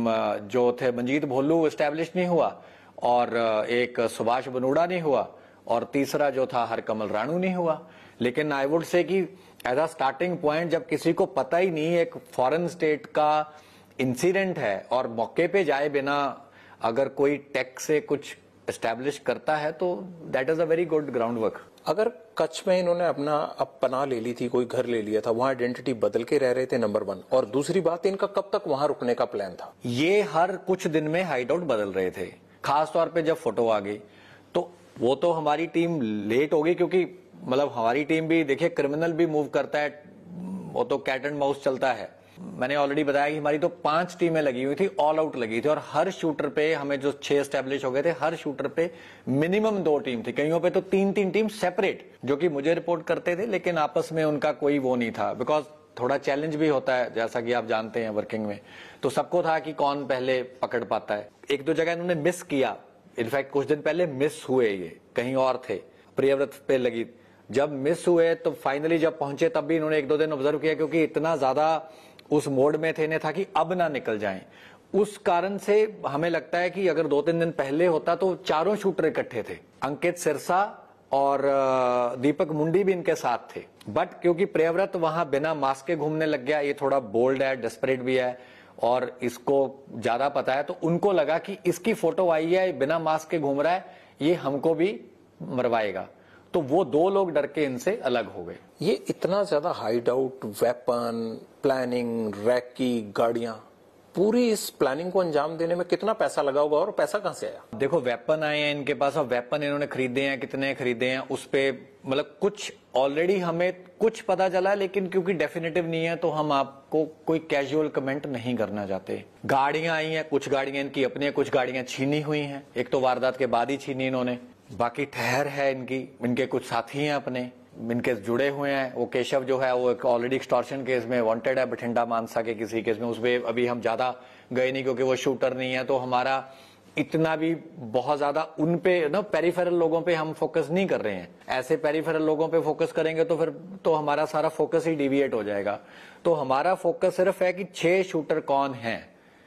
जो थे, मंजीत भोलू एस्टेब्लिश नहीं हुआ, और एक सुभाष बनूड़ा नहीं हुआ, और तीसरा जो था हरकमल राणू नहीं हुआ। लेकिन आई वुड से कि एज अ स्टार्टिंग पॉइंट, जब किसी को पता ही नहीं एक फॉरेन स्टेट का इंसिडेंट है और मौके पे जाए बिना अगर कोई टेक से कुछ एस्टेब्लिश करता है, तो that is a very good ground work. अगर कच्छ में इन्होंने अपना पनाह ले ली थी, कोई घर ले लिया था, वहां आइडेंटिटी बदल के रह रहे थे, नंबर 1, और दूसरी बात, इनका कब तक वहां रुकने का प्लान था? ये हर कुछ दिन में हाइड आउट बदल रहे थे। खास तौर पे जब फोटो आ गई तो वो तो हमारी टीम लेट हो गई, क्योंकि मतलब हमारी टीम भी देखिए, क्रिमिनल भी मूव करता है, वो तो कैट एंड माउस चलता है। मैंने ऑलरेडी बताया कि हमारी तो 5 टीमें लगी हुई थी, ऑल आउट लगी थी, और हर शूटर पे हमें जो 6 एस्टेब्लिश हो गए थे, हर शूटर पे मिनिमम 2 टीम थी, कईयों पे तो 3-3 टीम सेपरेट, जो कि मुझे रिपोर्ट करते थे, लेकिन आपस में उनका कोई वो नहीं था, बिकॉज थोड़ा चैलेंज भी होता है, जैसा कि आप जानते हैं वर्किंग में, तो सबको था कि कौन पहले पकड़ पाता है। 1-2 जगह इन्होंने मिस किया, इनफैक्ट कुछ दिन पहले मिस हुए, ये कहीं और थे, प्रियव्रत पे लगी। जब मिस हुए तो फाइनली जब पहुंचे तब भी इन्होंने 1-2 दिन ऑब्जर्व किया, क्योंकि इतना ज्यादा उस मोड में थे, इन्हें था कि अब ना निकल जाएं। उस कारण से हमें लगता है कि अगर 2-3 दिन पहले होता तो चारों शूटर इकट्ठे थे, अंकित सिरसा और दीपक मुंडी भी इनके साथ थे। बट क्योंकि प्रियव्रत वहां बिना मास्क के घूमने लग गया, ये थोड़ा बोल्ड है, डेस्परेट भी है, और इसको ज्यादा पता है, तो उनको लगा कि इसकी फोटो आई है, बिना मास्क के घूम रहा है, ये हमको भी मरवाएगा, तो वो 2 लोग डर के इनसे अलग हो गए। ये इतना ज्यादा हाइड आउट, वेपन, प्लानिंग, रैक की गाड़ियां, पूरी इस प्लानिंग को अंजाम देने में कितना पैसा लगा होगा, और पैसा कहां से आया? देखो, वेपन आए हैं इनके पास, और वेपन इन्होंने खरीदे हैं, कितने खरीदे हैं उस पे मतलब कुछ ऑलरेडी हमें कुछ पता चला, लेकिन क्योंकि डेफिनेटिव नहीं है तो हम आपको कोई कैजुअल कमेंट नहीं करना चाहते। गाड़ियां आई हैं, कुछ गाड़ियां इनकी अपनी है, कुछ गाड़ियां छीनी हुई हैं, एक तो वारदात के बाद ही छीनी इन्होंने, बाकी ठहर है इनके कुछ साथी हैं अपने, इनके जुड़े हुए हैं। वो केशव जो है वो ऑलरेडी एक्सटॉर्शन केस में वांटेड है, बठिंडा मानसा के किसी केस में, उसमें अभी हम ज्यादा गए नहीं क्योंकि वो शूटर नहीं है, तो हमारा इतना भी बहुत ज्यादा उन पे ना पेरिफेरल लोगों पे हम फोकस नहीं कर रहे हैं। ऐसे पेरिफेरल लोगों पे फोकस करेंगे तो फिर तो हमारा सारा फोकस ही डिविएट हो जाएगा। तो हमारा फोकस सिर्फ है कि 6 शूटर कौन हैं,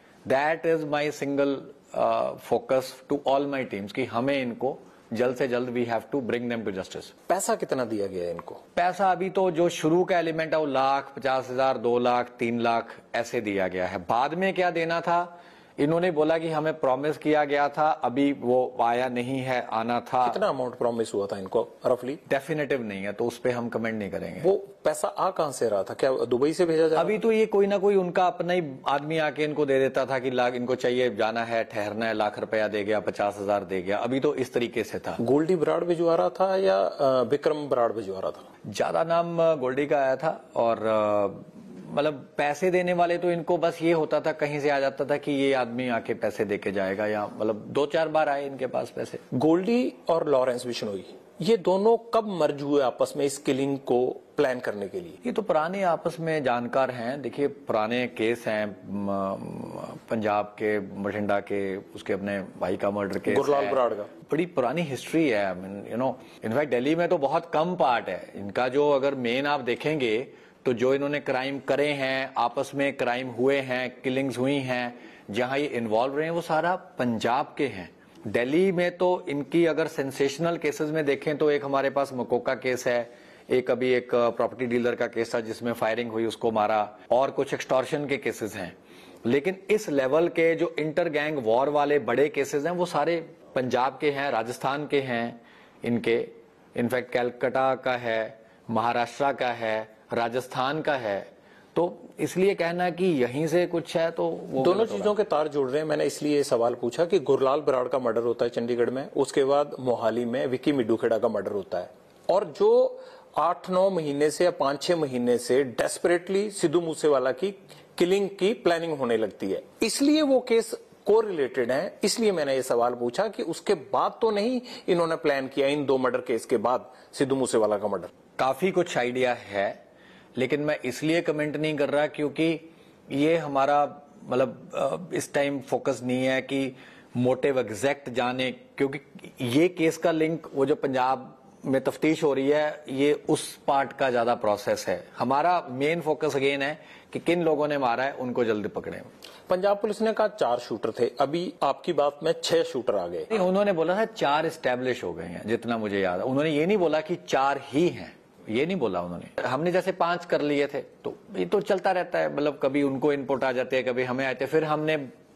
that is my single focus to all my teams, कि हमें इनको जल्द से जल्द we have to bring them to justice. पैसा कितना दिया गया है इनको? पैसा अभी तो जो शुरू का एलिमेंट है वो 1,50,000, 2 लाख, 3 लाख ऐसे दिया गया है। बाद में क्या देना था, इन्होंने बोला कि हमें प्रॉमिस किया गया था, अभी वो आया नहीं है, आना था। कितना अमाउंट प्रॉमिस हुआ था इनको रफली? डेफिनेटिव नहीं है, तो उस पर हम कमेंट नहीं करेंगे। वो पैसा आ कहां से रहा था, क्या दुबई से भेजा जा रहा? अभी तो ये कोई ना कोई उनका अपना ही आदमी आके इनको दे देता था कि इनको चाहिए, जाना है, ठहरना है, 1,00,000 रुपया दे गया, 50,000 दे गया। अभी तो इस तरीके से था। गोल्डी बराड़ भिजवा रहा था या विक्रम बराड़ भिजवा रहा था? ज्यादा नाम गोल्डी का आया था, और मतलब पैसे देने वाले तो इनको बस ये होता था, कहीं से आ जाता था कि ये आदमी आके पैसे देके जाएगा, या मतलब 2-4 बार आए इनके पास पैसे। गोल्डी और लॉरेंस बिश्नोई, ये दोनों कब मर्ज हुए आपस में इस किलिंग को प्लान करने के लिए? ये तो पुराने आपस में जानकार हैं। देखिए, पुराने केस हैं पंजाब के, बठिंडा के, उसके अपने भाई का मर्डर केस, गुरलाल बराड़ का, बड़ी पुरानी हिस्ट्री है। इनफैक्ट दिल्ली में तो बहुत कम पार्ट है इनका। जो अगर मेन आप देखेंगे तो जो इन्होंने क्राइम करे हैं, आपस में क्राइम हुए हैं, किलिंग्स हुई हैं, जहां ये इन्वॉल्व रहे हैं, वो सारा पंजाब के हैं। दिल्ली में तो इनकी अगर सेंसेशनल केसेस में देखें तो एक हमारे पास मकोका केस है, एक अभी एक प्रॉपर्टी डीलर का केस था जिसमें फायरिंग हुई, उसको मारा, और कुछ एक्सटॉर्शन के केसेस हैं। लेकिन इस लेवल के जो इंटर गैंग वॉर वाले बड़े केसेस हैं वो सारे पंजाब के हैं, राजस्थान के हैं इनके, इनफैक्ट कैलकाटा का है, महाराष्ट्र का है, राजस्थान का है। तो इसलिए कहना कि यहीं से कुछ है तो वो दोनों चीजों के तार जुड़ रहे हैं। मैंने इसलिए ये सवाल पूछा कि गुरलाल बराड़ का मर्डर होता है चंडीगढ़ में, उसके बाद मोहाली में विक्की मिड्डू खेड़ा का मर्डर होता है, और जो 8-9 महीने से या 5-6 महीने से डेस्परेटली सिद्धू मूसेवाला की किलिंग की प्लानिंग होने लगती है, इसलिए वो केस कोरिलेटेड है। इसलिए मैंने ये सवाल पूछा कि उसके बाद तो नहीं इन्होंने प्लान किया इन 2 मर्डर केस के बाद सिद्धू मूसेवाला का मर्डर। काफी कुछ आइडिया है, लेकिन मैं इसलिए कमेंट नहीं कर रहा क्योंकि ये हमारा मतलब इस टाइम फोकस नहीं है कि मोटिव एग्जैक्ट जाने, क्योंकि ये केस का लिंक वो जो पंजाब में तफ्तीश हो रही है ये उस पार्ट का ज्यादा प्रोसेस है। हमारा मेन फोकस अगेन है कि किन लोगों ने मारा है उनको जल्दी पकड़े। पंजाब पुलिस ने कहा 4 शूटर थे, अभी आपकी बात में 6 शूटर आ गए। उन्होंने बोला था 4 एस्टेब्लिश हो गए हैं, जितना मुझे याद है। उन्होंने ये नहीं बोला कि 4 ही हैं, ये नहीं बोला उन्होंने। हमने जैसे 5 कर लिए थे, तो ये तो चलता रहता है, मतलब कभी उनको इनपुट आ जाते हैं, कभी हमें आते हैं। फिर हमने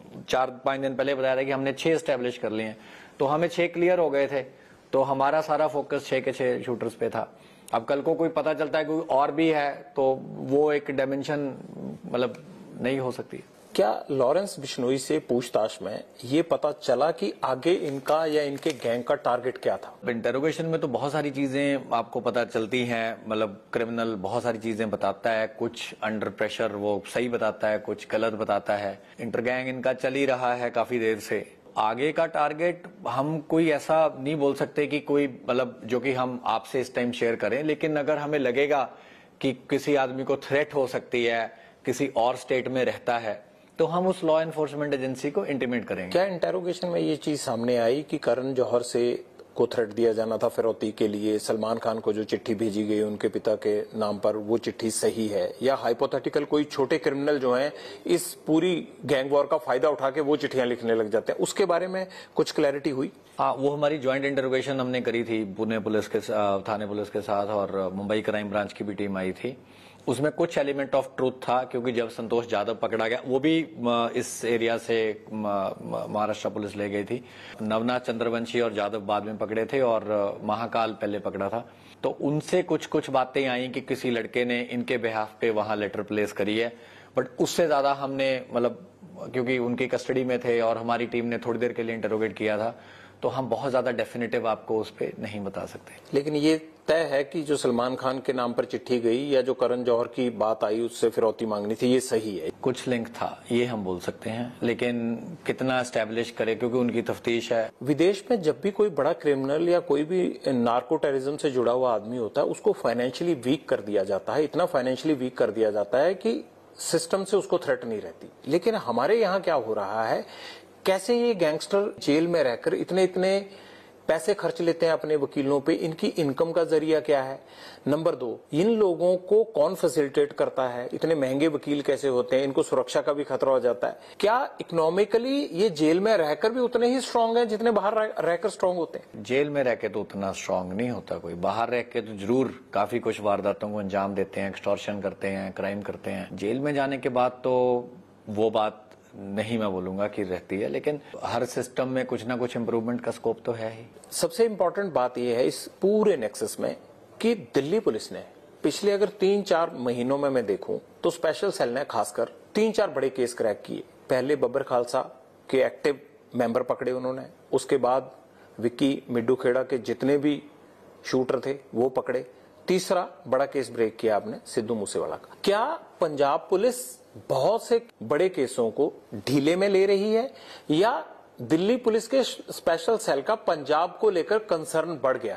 4-5 दिन पहले बताया था कि हमने 6 एस्टेब्लिश कर लिए हैं, तो हमें 6 क्लियर हो गए थे। तो हमारा सारा फोकस 6 के 6 शूटर्स पे था। अब कल को कोई पता चलता है कोई और भी है तो वो एक डायमेंशन मतलब नहीं हो सकती। क्या लॉरेंस बिश्नोई से पूछताछ में ये पता चला कि आगे इनका या इनके गैंग का टारगेट क्या था? इंटरोगेशन में तो बहुत सारी चीजें आपको पता चलती हैं, मतलब क्रिमिनल बहुत सारी चीजें बताता है, कुछ अंडर प्रेशर वो सही बताता है, कुछ गलत बताता है। इंटरगैंग इनका चल ही रहा है काफी देर से। आगे का टारगेट हम कोई ऐसा नहीं बोल सकते कि कोई मतलब जो कि हम आपसे इस टाइम शेयर करें, लेकिन अगर हमें लगेगा कि किसी आदमी को थ्रेट हो सकती है, किसी और स्टेट में रहता है, तो हम उस लॉ एनफोर्समेंट एजेंसी को इंटीमेट करेंगे। क्या इंटेरोगेशन में ये चीज सामने आई कि करण जौहर से को थ्रेट दिया जाना था फिरौती के लिए, सलमान खान को जो चिट्ठी भेजी गई उनके पिता के नाम पर, वो चिट्ठी सही है, या हाइपोथेटिकल कोई छोटे क्रिमिनल जो हैं इस पूरी गैंग वॉर का फायदा उठा के वो चिट्ठियां लिखने लग जाते हैं? उसके बारे में कुछ क्लैरिटी हुई? हाँ, वो हमारी ज्वाइंट इंटरोगेशन हमने करी थी पुणे पुलिस के थाने पुलिस के साथ, और मुंबई क्राइम ब्रांच की भी टीम आई थी। उसमें कुछ एलिमेंट ऑफ ट्रूथ था, क्योंकि जब संतोष यादव पकड़ा गया, वो भी इस एरिया से महाराष्ट्र पुलिस ले गई थी। नवनाथ चंद्रवंशी और यादव बाद में पकड़े थे, और महाकाल पहले पकड़ा था। तो उनसे कुछ बातें आई कि किसी लड़के ने इनके बिहाफ पे वहां लेटर प्लेस करी है, बट उससे ज्यादा हमने मतलब क्योंकि उनकी कस्टडी में थे और हमारी टीम ने थोड़ी देर के लिए इंटरोगेट किया था, तो हम बहुत ज्यादा डेफिनेटिव आपको उस पर नहीं बता सकते। लेकिन ये तय है कि जो सलमान खान के नाम पर चिट्ठी गई या जो करण जौहर की बात आई उससे फिरौती मांगनी थी, ये सही है? कुछ लिंक था, ये हम बोल सकते हैं, लेकिन कितना एस्टेब्लिश करे क्योंकि उनकी तफ्तीश है। विदेश में जब भी कोई बड़ा क्रिमिनल या कोई भी नार्को टेररिज्म से जुड़ा हुआ आदमी होता है, उसको फाइनेंशियली वीक कर दिया जाता है, इतना फाइनेंशियली वीक कर दिया जाता है कि सिस्टम से उसको थ्रेट नहीं रहती। लेकिन हमारे यहाँ क्या हो रहा है, कैसे ये गैंगस्टर जेल में रहकर इतने पैसे खर्च लेते हैं अपने वकीलों पे, इनकी इनकम का जरिया क्या है? नंबर 2, इन लोगों को कौन फैसिलिटेट करता है? इतने महंगे वकील कैसे होते हैं? इनको सुरक्षा का भी खतरा हो जाता है। क्या इकोनॉमिकली ये जेल में रहकर भी उतने ही स्ट्रांग हैं जितने बाहर रहकर स्ट्रांग होते हैं? जेल में रह के तो उतना स्ट्रांग नहीं होता कोई, बाहर रह के तो जरूर काफी कुछ वारदातों को अंजाम देते हैं, एक्सटॉर्शन करते हैं, क्राइम करते हैं। जेल में जाने के बाद तो वो बात नहीं मैं बोलूंगा कि रहती है, लेकिन हर सिस्टम में कुछ ना कुछ इम्प्रूवमेंट का स्कोप तो है ही। सबसे इंपॉर्टेंट बात यह है इस पूरे नेक्सस में कि दिल्ली पुलिस ने पिछले अगर 3-4 महीनों में मैं देखूं तो स्पेशल सेल ने खासकर 3-4 बड़े केस क्रैक किए। पहले बब्बर खालसा के एक्टिव मेंबर पकड़े उन्होंने, उसके बाद विक्की मिड्डू खेड़ा के जितने भी शूटर थे वो पकड़े, तीसरा बड़ा केस ब्रेक किया आपने सिद्धू मूसेवाला का। क्या पंजाब पुलिस बहुत से बड़े केसों को ढीले में ले रही है, या दिल्ली पुलिस के स्पेशल सेल का पंजाब को लेकर कंसर्न बढ़ गया है?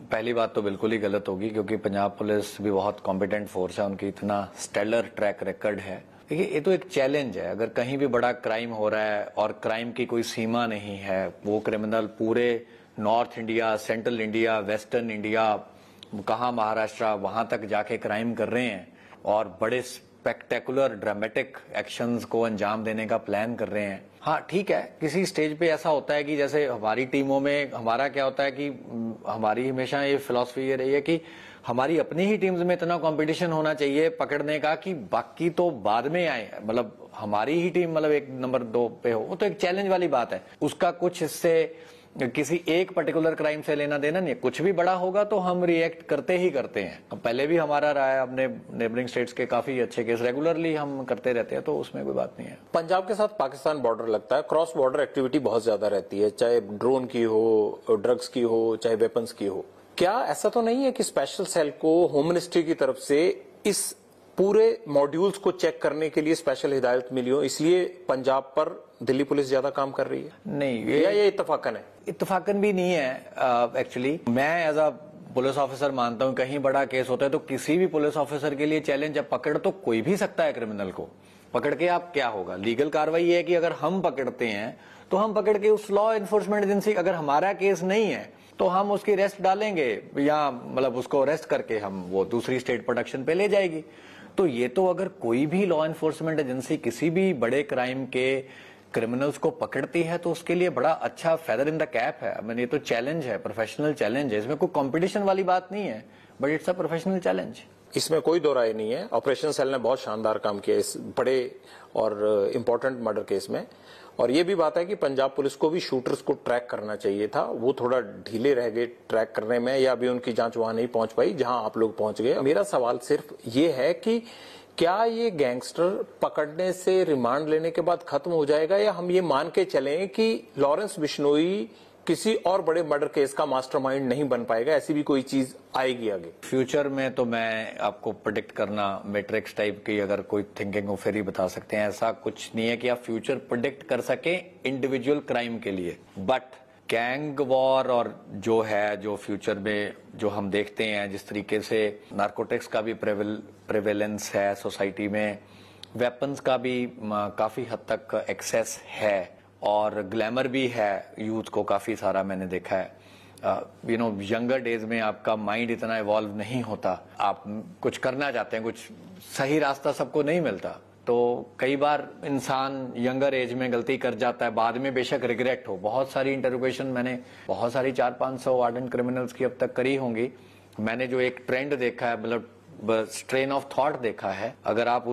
पहली बात तो बिल्कुल ही गलत होगी, क्योंकि पंजाब पुलिस भी बहुत कॉम्पिटेंट फोर्स है, उनकी इतना स्टेलर ट्रैक रिकॉर्ड है। देखिए, ये तो एक चैलेंज है। अगर कहीं भी बड़ा क्राइम हो रहा है और क्राइम की कोई सीमा नहीं है, वो क्रिमिनल पूरे north India, central India, western India, कहाँ महाराष्ट्र, वहां तक जाके क्राइम कर रहे हैं और बड़े स्पेक्टेकुलर ड्रामेटिक एक्शंस को अंजाम देने का प्लान कर रहे हैं। हाँ ठीक है, किसी स्टेज पे ऐसा होता है कि जैसे हमारी टीमों में हमारा क्या होता है कि हमारी हमेशा ये फिलॉसफी ये रही है कि हमारी अपनी ही टीम्स में इतना कंपटीशन होना चाहिए पकड़ने का कि बाकी तो बाद में आए, मतलब हमारी ही टीम मतलब 1 नंबर 2 पे हो। वो तो एक चैलेंज वाली बात है, उसका कुछ इससे किसी एक पर्टिकुलर क्राइम से लेना देना नहीं है। कुछ भी बड़ा होगा तो हम रिएक्ट करते ही करते हैं। पहले भी हमारा रहा है, अपने नेबरिंग स्टेट्स के काफी अच्छे केस रेगुलरली हम करते रहते हैं, तो उसमें कोई बात नहीं है। पंजाब के साथ पाकिस्तान बॉर्डर लगता है, क्रॉस बॉर्डर एक्टिविटी बहुत ज्यादा रहती है, चाहे ड्रोन की हो, ड्रग्स की हो, चाहे वेपन्स की हो। क्या ऐसा तो नहीं है कि स्पेशल सेल को होम मिनिस्ट्री की तरफ से इस पूरे मॉड्यूल्स को चेक करने के लिए स्पेशल हिदायत मिली हो, इसलिए पंजाब पर दिल्ली पुलिस ज्यादा काम कर रही है? नहीं, ये इत्तफाकन है? इत्तफाकन भी नहीं है। एक्चुअली मैं एज अ पुलिस ऑफिसर मानता हूं, कहीं बड़ा केस होता है तो किसी भी पुलिस ऑफिसर के लिए चैलेंज है। पकड़ तो कोई भी सकता है क्रिमिनल को, पकड़ के आप क्या होगा, लीगल कार्रवाई है कि अगर हम पकड़ते हैं तो हम पकड़ के उस लॉ एनफोर्समेंट एजेंसी, अगर हमारा केस नहीं है तो हम उसकी अरेस्ट डालेंगे, या मतलब उसको अरेस्ट करके हम वो दूसरी स्टेट प्रोटेक्शन पे ले जाएगी। तो ये तो अगर कोई भी लॉ एनफोर्समेंट एजेंसी किसी भी बड़े क्राइम के क्रिमिनल्स को पकड़ती है तो उसके लिए बड़ा अच्छा फेदर इन द कैप है। मैंने ये तो चैलेंज है, प्रोफेशनल चैलेंज है, इसमें कोई कंपटीशन वाली बात नहीं है, but it's a professional challenge. इसमें कोई दो राय नहीं है। ऑपरेशन सेल ने बहुत शानदार काम किया इस बड़े और इम्पोर्टेंट मर्डर केस में, और ये भी बात है कि पंजाब पुलिस को भी शूटर्स को ट्रैक करना चाहिए था। वो थोड़ा ढीले रह गए ट्रैक करने में, या अभी उनकी जांच वहां नहीं पहुंच पाई जहां आप लोग पहुंच गए। मेरा सवाल सिर्फ ये है कि क्या ये गैंगस्टर पकड़ने से रिमांड लेने के बाद खत्म हो जाएगा, या हम ये मान के चलें कि लॉरेंस बिश्नोई किसी और बड़े मर्डर केस का मास्टरमाइंड नहीं बन पाएगा, ऐसी भी कोई चीज आएगी आगे फ्यूचर में? तो मैं आपको प्रेडिक्ट करना मैट्रिक्स टाइप की अगर कोई थिंकिंग हो फिर ही बता सकते हैं। ऐसा कुछ नहीं है कि आप फ्यूचर प्रेडिक्ट कर सके इंडिविजुअल क्राइम के लिए, बट गैंग वॉर और जो है, जो फ्यूचर में जो हम देखते हैं, जिस तरीके से नारकोटिक्स का भी प्रेवेलेंस है सोसाइटी में, वेपन्स का भी काफी हद तक एक्सेस है, और ग्लैमर भी है यूथ को काफी सारा मैंने देखा है। यंगर डेज में आपका माइंड इतना इवॉल्व नहीं होता, आप कुछ करना चाहते हैं, कुछ सही रास्ता सबको नहीं मिलता, तो कई बार इंसान यंगर एज में गलती कर जाता है, बाद में बेशक रिग्रेट हो। बहुत सारी इंटरोगेशन मैंने बहुत सारी 400-500 आर्डेंट क्रिमिनल्स की अब तक करी होंगी। मैंने जो एक ट्रेंड देखा है, मतलब स्ट्रेन ऑफ थॉट देखा है, अगर आप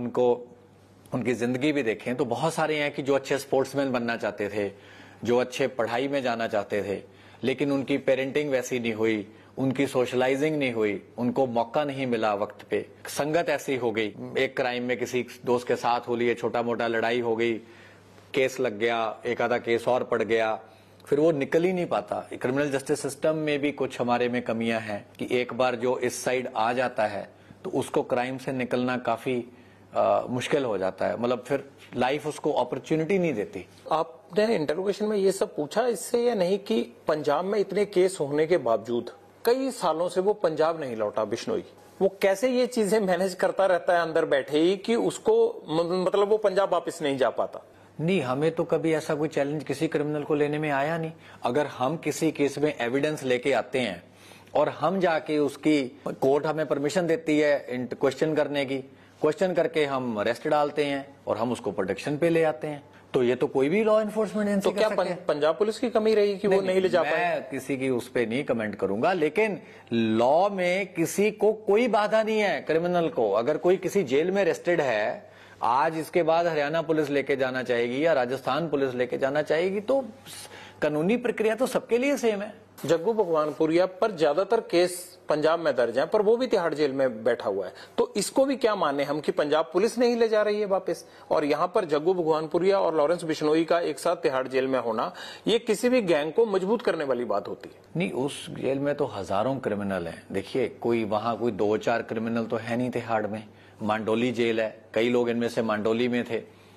उनकी जिंदगी भी देखें तो बहुत सारे हैं कि जो अच्छे स्पोर्ट्समैन बनना चाहते थे, जो अच्छे पढ़ाई में जाना चाहते थे, लेकिन उनकी पेरेंटिंग वैसी नहीं हुई, उनकी सोशलाइजिंग नहीं हुई, उनको मौका नहीं मिला वक्त पे, संगत ऐसी हो गई, एक क्राइम में किसी दोस्त के साथ हो लिए, छोटा मोटा लड़ाई हो गई, केस लग गया, एक आधा केस और पड़ गया, फिर वो निकल ही नहीं पाता। क्रिमिनल जस्टिस सिस्टम में भी कुछ हमारे में कमियां हैं कि एक बार जो इस साइड आ जाता है तो उसको क्राइम से निकलना काफी मुश्किल हो जाता है, मतलब फिर लाइफ उसको अपॉर्चुनिटी नहीं देती। आपने इंटरोगेशन में ये सब पूछा इससे या नहीं कि पंजाब में इतने केस होने के बावजूद कई सालों से वो पंजाब नहीं लौटा बिश्नोई, वो कैसे ये चीजें मैनेज करता रहता है अंदर बैठे ही कि उसको मतलब वो पंजाब वापस नहीं जा पाता? नहीं, हमें तो कभी ऐसा कोई चैलेंज किसी क्रिमिनल को लेने में आया नहीं। अगर हम किसी केस में एविडेंस लेके आते हैं और हम जाके उसकी, कोर्ट हमें परमिशन देती है क्वेश्चन करने की, क्वेश्चन करके हम अरेस्ट डालते हैं और हम उसको प्रोटेक्शन पे ले आते हैं, तो ये तो कोई भी लॉ एनफोर्समेंट एजेंसी तो क्या पंजाब पुलिस की कमी रही कि वो नहीं ले जा पाए? मैं किसी की उस पे नहीं कमेंट करूंगा, लेकिन लॉ में किसी को कोई बाधा नहीं है। क्रिमिनल को अगर कोई किसी जेल में अरेस्टेड है, आज इसके बाद हरियाणा पुलिस लेके जाना चाहेगी या राजस्थान पुलिस लेके जाना चाहेगी, तो कानूनी प्रक्रिया तो सबके लिए सेम है। जग्गू भगवानपुरिया पर ज्यादातर केस पंजाब में दर्ज हैं, पर वो भी तिहाड़ जेल में बैठा हुआ है, तो इसको भी क्या माने हम कि पंजाब पुलिस नहीं ले जा रही है वापस, और यहाँ पर जग्गू भगवानपुरिया और लॉरेंस बिश्नोई का एक साथ तिहाड़ जेल में होना, ये किसी भी गैंग को मजबूत करने वाली बात होती है? नहीं, उस जेल में तो हजारों क्रिमिनल हैं। देखिए, कोई वहां कोई 2-4 क्रिमिनल तो है नहीं तिहाड़ में। मांडोली जेल है, कई लोग इनमें से मांडोली में थे,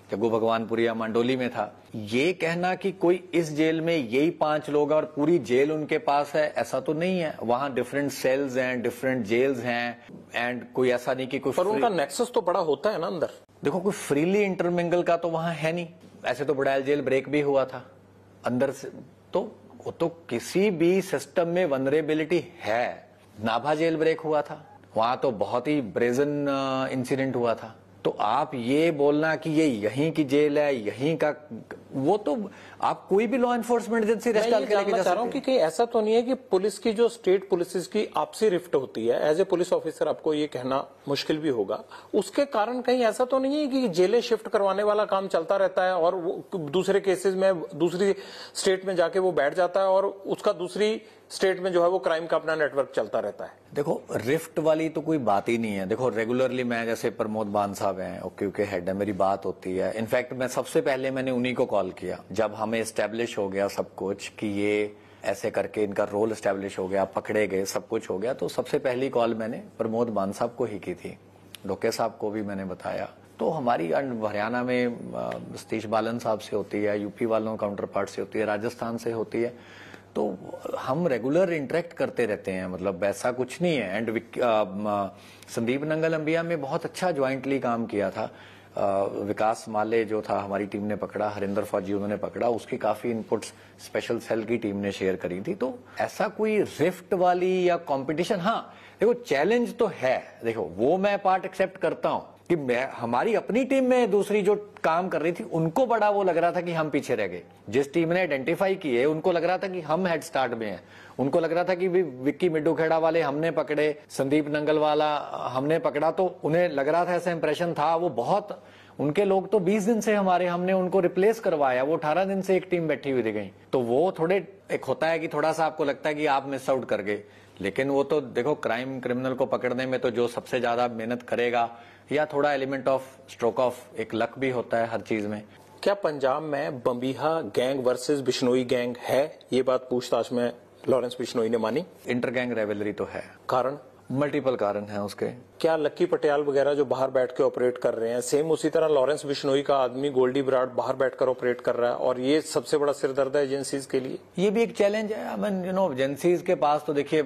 जग्गू भगवानपुरिया मंडोली में था। ये कहना कि कोई इस जेल में यही 5 लोग हैं और पूरी जेल उनके पास है, ऐसा तो नहीं है। वहां डिफरेंट सेल्स हैं, डिफरेंट जेल्स हैं, एंड कोई ऐसा नहीं कि कोई, पर उनका नेक्सस तो बड़ा होता है ना अंदर। देखो कोई फ्रीली इंटरमिंगल का तो वहां है नहीं। ऐसे तो बुड़ैल जेल ब्रेक भी हुआ था अंदर से, तो किसी भी सिस्टम में वनरेबिलिटी है। नाभा जेल ब्रेक हुआ था, वहां तो बहुत ही ब्रेजन इंसिडेंट हुआ था। तो आप ये बोलना कि ये यहीं की जेल है, यहीं का, वो तो आप कोई भी लॉ एनफोर्समेंट एजेंसी रेस्ट डाल के लेके जा सकते हैं। कि कहीं ऐसा तो नहीं है कि पुलिस की जो स्टेट पुलिस की आपसी रिफ्ट होती है, एज ए पुलिस ऑफिसर आपको ये कहना मुश्किल भी होगा, उसके कारण कहीं ऐसा तो नहीं है कि जेलें शिफ्ट करवाने वाला काम चलता रहता है और वो दूसरे केसेस में दूसरी स्टेट में जाके वो बैठ जाता है और उसका दूसरी स्टेट में जो है वो क्राइम का अपना नेटवर्क चलता रहता है। देखो रिफ्ट वाली तो कोई बात ही नहीं है। देखो रेगुलरली मैं, जैसे प्रमोद बान साहब हैं, ओके के हेड है, मेरी बात होती है। इनफैक्ट मैं सबसे पहले मैंने उन्हीं को कॉल किया जब हमें एस्टेब्लिश हो गया सब कुछ कि ये ऐसे करके इनका रोल एस्टेब्लिश हो गया, पकड़े गए, सब कुछ हो गया। तो सबसे पहली कॉल मैंने प्रमोद बान साहब को ही की थी। डोके साहब को भी मैंने बताया। तो हमारी हरियाणा में सतीश बालन साहब से होती है, यूपी वालों काउंटर पार्ट से होती है, राजस्थान से होती है। तो हम रेगुलर इंटरेक्ट करते रहते हैं, मतलब ऐसा कुछ नहीं है। एंड संदीप नंगल अंबिया में बहुत अच्छा ज्वाइंटली काम किया था। विकास माले जो था हमारी टीम ने पकड़ा, हरिंदर फौजी उन्होंने पकड़ा, उसकी काफी इनपुट्स स्पेशल सेल की टीम ने शेयर करी थी। तो ऐसा कोई रिफ्ट वाली या कंपटीशन, हाँ देखो चैलेंज तो है। देखो वो मैं पार्ट एक्सेप्ट करता हूं कि मैं, हमारी अपनी टीम में दूसरी जो काम कर रही थी उनको बड़ा वो लग रहा था कि हम पीछे रह गए। जिस टीम ने आइडेंटिफाई किए उनको लग रहा था कि हम हेड स्टार्ट में हैं। उनको लग रहा था कि विक्की मिड्डू खेड़ा वाले हमने पकड़े, संदीप नंगल वाला हमने पकड़ा, तो उन्हें लग रहा था, ऐसा इंप्रेशन था। वो बहुत, उनके लोग तो 20 दिन से हमने उनको रिप्लेस करवाया, वो 18 दिन से एक टीम बैठी हुई थी कहीं। तो वो थोड़े, एक होता है कि थोड़ा सा आपको लगता है कि आप मिस आउट कर गए, लेकिन वो तो देखो क्रिमिनल को पकड़ने में तो जो सबसे ज्यादा मेहनत करेगा, या थोड़ा एलिमेंट ऑफ स्ट्रोक ऑफ एक लक भी होता है हर चीज में। क्या पंजाब में Bambiha gang versus Bishnoi gang है? ये बात पूछताछ में लॉरेंस बिश्नोई ने मानी। इंटर गैंग रेवलरी तो है। कारण? मल्टीपल कारण है उसके। क्या लक्की पटियाल वगैरह जो बाहर बैठ के ऑपरेट कर रहे हैं, सेम उसी तरह लॉरेंस बिश्नोई का आदमी गोल्डी बराड़ बाहर बैठकर ऑपरेट कर रहा है, और ये सबसे बड़ा सिरदर्द है एजेंसीज के लिए? ये भी एक चैलेंज है। आई मीन एजेंसीज के पास तो देखिए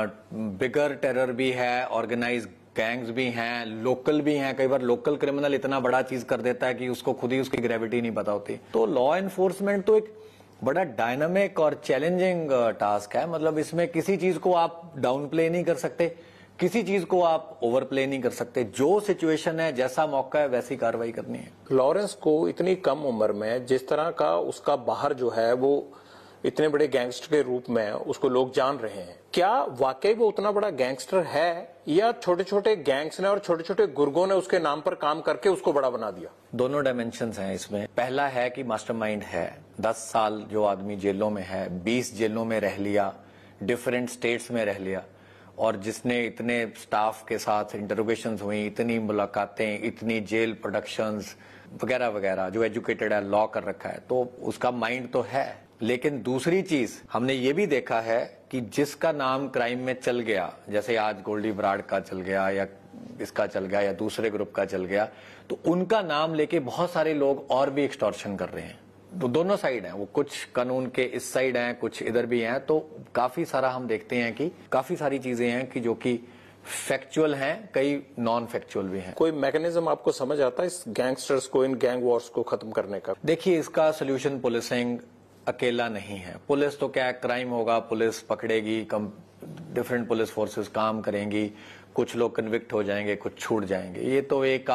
बिगर टेरर भी है, ऑर्गेनाइज गैंग्स भी हैं, लोकल भी हैं। कई बार लोकल क्रिमिनल इतना बड़ा चीज कर देता है कि उसको खुद ही उसकी ग्रेविटी नहीं पता होती। तो लॉ एनफोर्समेंट तो एक बड़ा डायनामिक और चैलेंजिंग टास्क है। मतलब इसमें किसी चीज को आप डाउन प्ले नहीं कर सकते, किसी चीज को आप ओवर प्ले नहीं कर सकते। जो सिचुएशन है, जैसा मौका है, वैसी कार्रवाई करनी है। लॉरेंस को इतनी कम उम्र में जिस तरह का उसका बाहर जो है वो इतने बड़े गैंगस्टर के रूप में उसको लोग जान रहे हैं, क्या वाकई वो उतना बड़ा गैंगस्टर है, या छोटे छोटे गैंग्स ने और छोटे छोटे गुर्गों ने उसके नाम पर काम करके उसको बड़ा बना दिया? दोनों डायमेंशंस हैं इसमें। पहला है कि मास्टरमाइंड है। 10 साल जो आदमी जेलों में है, 20 जेलों में रह लिया, डिफरेंट स्टेट्स में रह लिया, और जिसने इतने स्टाफ के साथ इंटरोगेशंस हुई, इतनी मुलाकातें, इतनी जेल प्रोडक्शंस वगैरह वगैरह, जो एजुकेटेड है, लॉ कर रखा है, तो उसका माइंड तो है। लेकिन दूसरी चीज हमने ये भी देखा है कि जिसका नाम क्राइम में चल गया, जैसे आज गोल्डी बराड़ का चल गया, या इसका चल गया, या दूसरे ग्रुप का चल गया, तो उनका नाम लेके बहुत सारे लोग और भी एक्सटॉर्शन कर रहे हैं। तो दोनों साइड हैं, वो कुछ कानून के इस साइड हैं, कुछ इधर भी हैं। तो काफी सारा हम देखते हैं कि काफी सारी चीजें हैं कि जो कि फैक्चुअल हैं, कई नॉन फैक्चुअल भी हैं। कोई मैकेनिज्म आपको समझ आता है इस गैंगस्टर्स को, इन गैंग वॉर्स को खत्म करने का? देखिए, इसका सोल्यूशन पुलिसिंग अकेला नहीं है। पुलिस तो क्या, क्राइम होगा, पुलिस पकड़ेगी, डिफरेंट पुलिस फोर्सेस काम करेंगी, कुछ लोग कन्विक्ट हो जाएंगे, कुछ छूट जाएंगे। ये तो एक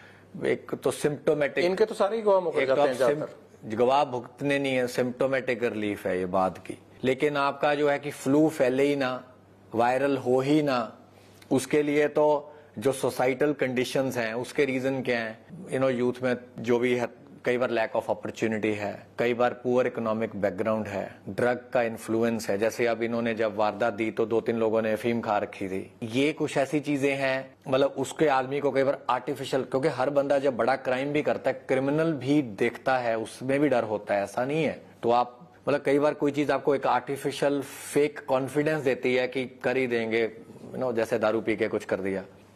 तो सिम्टोमेटिक, इनके तो सारे गवाह मुकर जाते हैं ज्यादातर। गवाह भुगतने नहीं है, सिम्टोमेटिक रिलीफ है ये बात की। लेकिन आपका जो है कि फ्लू फैले ही ना, वायरल हो ही ना, उसके लिए तो जो सोसाइटल कंडीशंस हैं, उसके रीजन क्या हैं? यूथ में जो भी है, कई बार लैक ऑफ अपॉर्चुनिटी है, कई बार पुअर इकोनॉमिक बैकग्राउंड है, ड्रग का इन्फ्लुएंस है। जैसे अब इन्होंने जब वारदात दी तो 2-3 लोगों ने अफीम खा रखी थी। ये कुछ ऐसी चीजें हैं, मतलब उसके आदमी को कई बार आर्टिफिशियल, क्योंकि हर बंदा जब बड़ा क्राइम भी करता है, क्रिमिनल भी देखता है, उसमें भी डर होता है, ऐसा नहीं है। तो आप मतलब कई बार कोई चीज आपको एक आर्टिफिशियल फेक कॉन्फिडेंस देती है कि कर ही देंगे, जैसे दारू पी के कुछ कर दिया।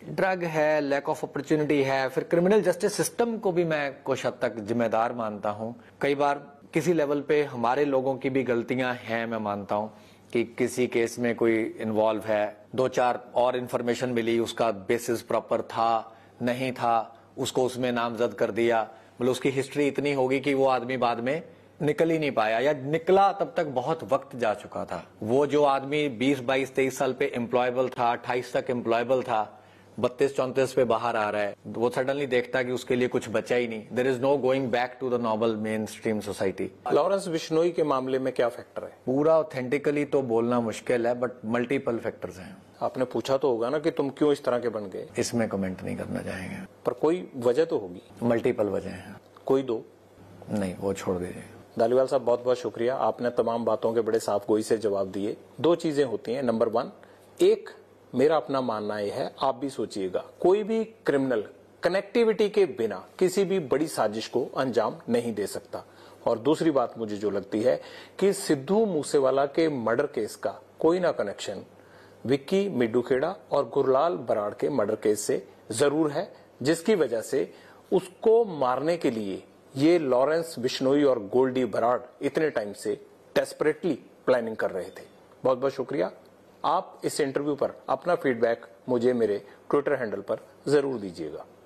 ड्रग है, लैक ऑफ अपॉर्चुनिटी है, फिर क्रिमिनल जस्टिस सिस्टम को भी मैं कुछ हद तक जिम्मेदार मानता हूं। कई बार किसी लेवल पे हमारे लोगों की भी गलतियां हैं, मैं मानता हूं कि किसी केस में कोई इन्वॉल्व है, 2-4 और इन्फॉर्मेशन मिली, उसका बेसिस प्रॉपर था नहीं था, उसको उसमें नामजद कर दिया, मतलब उसकी हिस्ट्री इतनी होगी कि वो आदमी बाद में निकल ही नहीं पाया, या निकला तब तक बहुत वक्त जा चुका था। वो जो आदमी 20, 22, 23 साल पे एम्प्लॉयबल था, 28 तक एम्प्लॉयबल था, 32-34 पे बाहर आ रहा है, वो सडनली देखता कि उसके लिए कुछ बचा ही नहीं। There is no going back to the normal mainstream society. Lawrence Bishnoi के मामले में क्या फैक्टर है? पूरा ऑथेंटिकली तो बोलना मुश्किल है, बट मल्टीपल फैक्टर्स हैं। आपने पूछा तो होगा ना कि तुम क्यों इस तरह के बन गए? इसमें कमेंट नहीं करना चाहेंगे, पर कोई वजह तो होगी। मल्टीपल वजह हैं। कोई दो? नहीं, वो छोड़ दीजिए। धालीवाल साहब, बहुत बहुत शुक्रिया, आपने तमाम बातों के बड़े साफ गोई से जवाब दिए। 2 चीजें होती हैं। नंबर 1, एक मेरा अपना मानना यह है, आप भी सोचिएगा, कोई भी क्रिमिनल कनेक्टिविटी के बिना किसी भी बड़ी साजिश को अंजाम नहीं दे सकता। और दूसरी बात मुझे जो लगती है कि सिद्धू मूसेवाला के मर्डर केस का कोई ना कनेक्शन विक्की मिड्डू खेड़ा और गुरलाल बराड़ के मर्डर केस से जरूर है, जिसकी वजह से उसको मारने के लिए ये लॉरेंस बिश्नोई और गोल्डी बराड़ इतने टाइम से डेस्परेटली प्लानिंग कर रहे थे। बहुत बहुत शुक्रिया। आप इस इंटरव्यू पर अपना फीडबैक मुझे मेरे ट्विटर हैंडल पर जरूर दीजिएगा।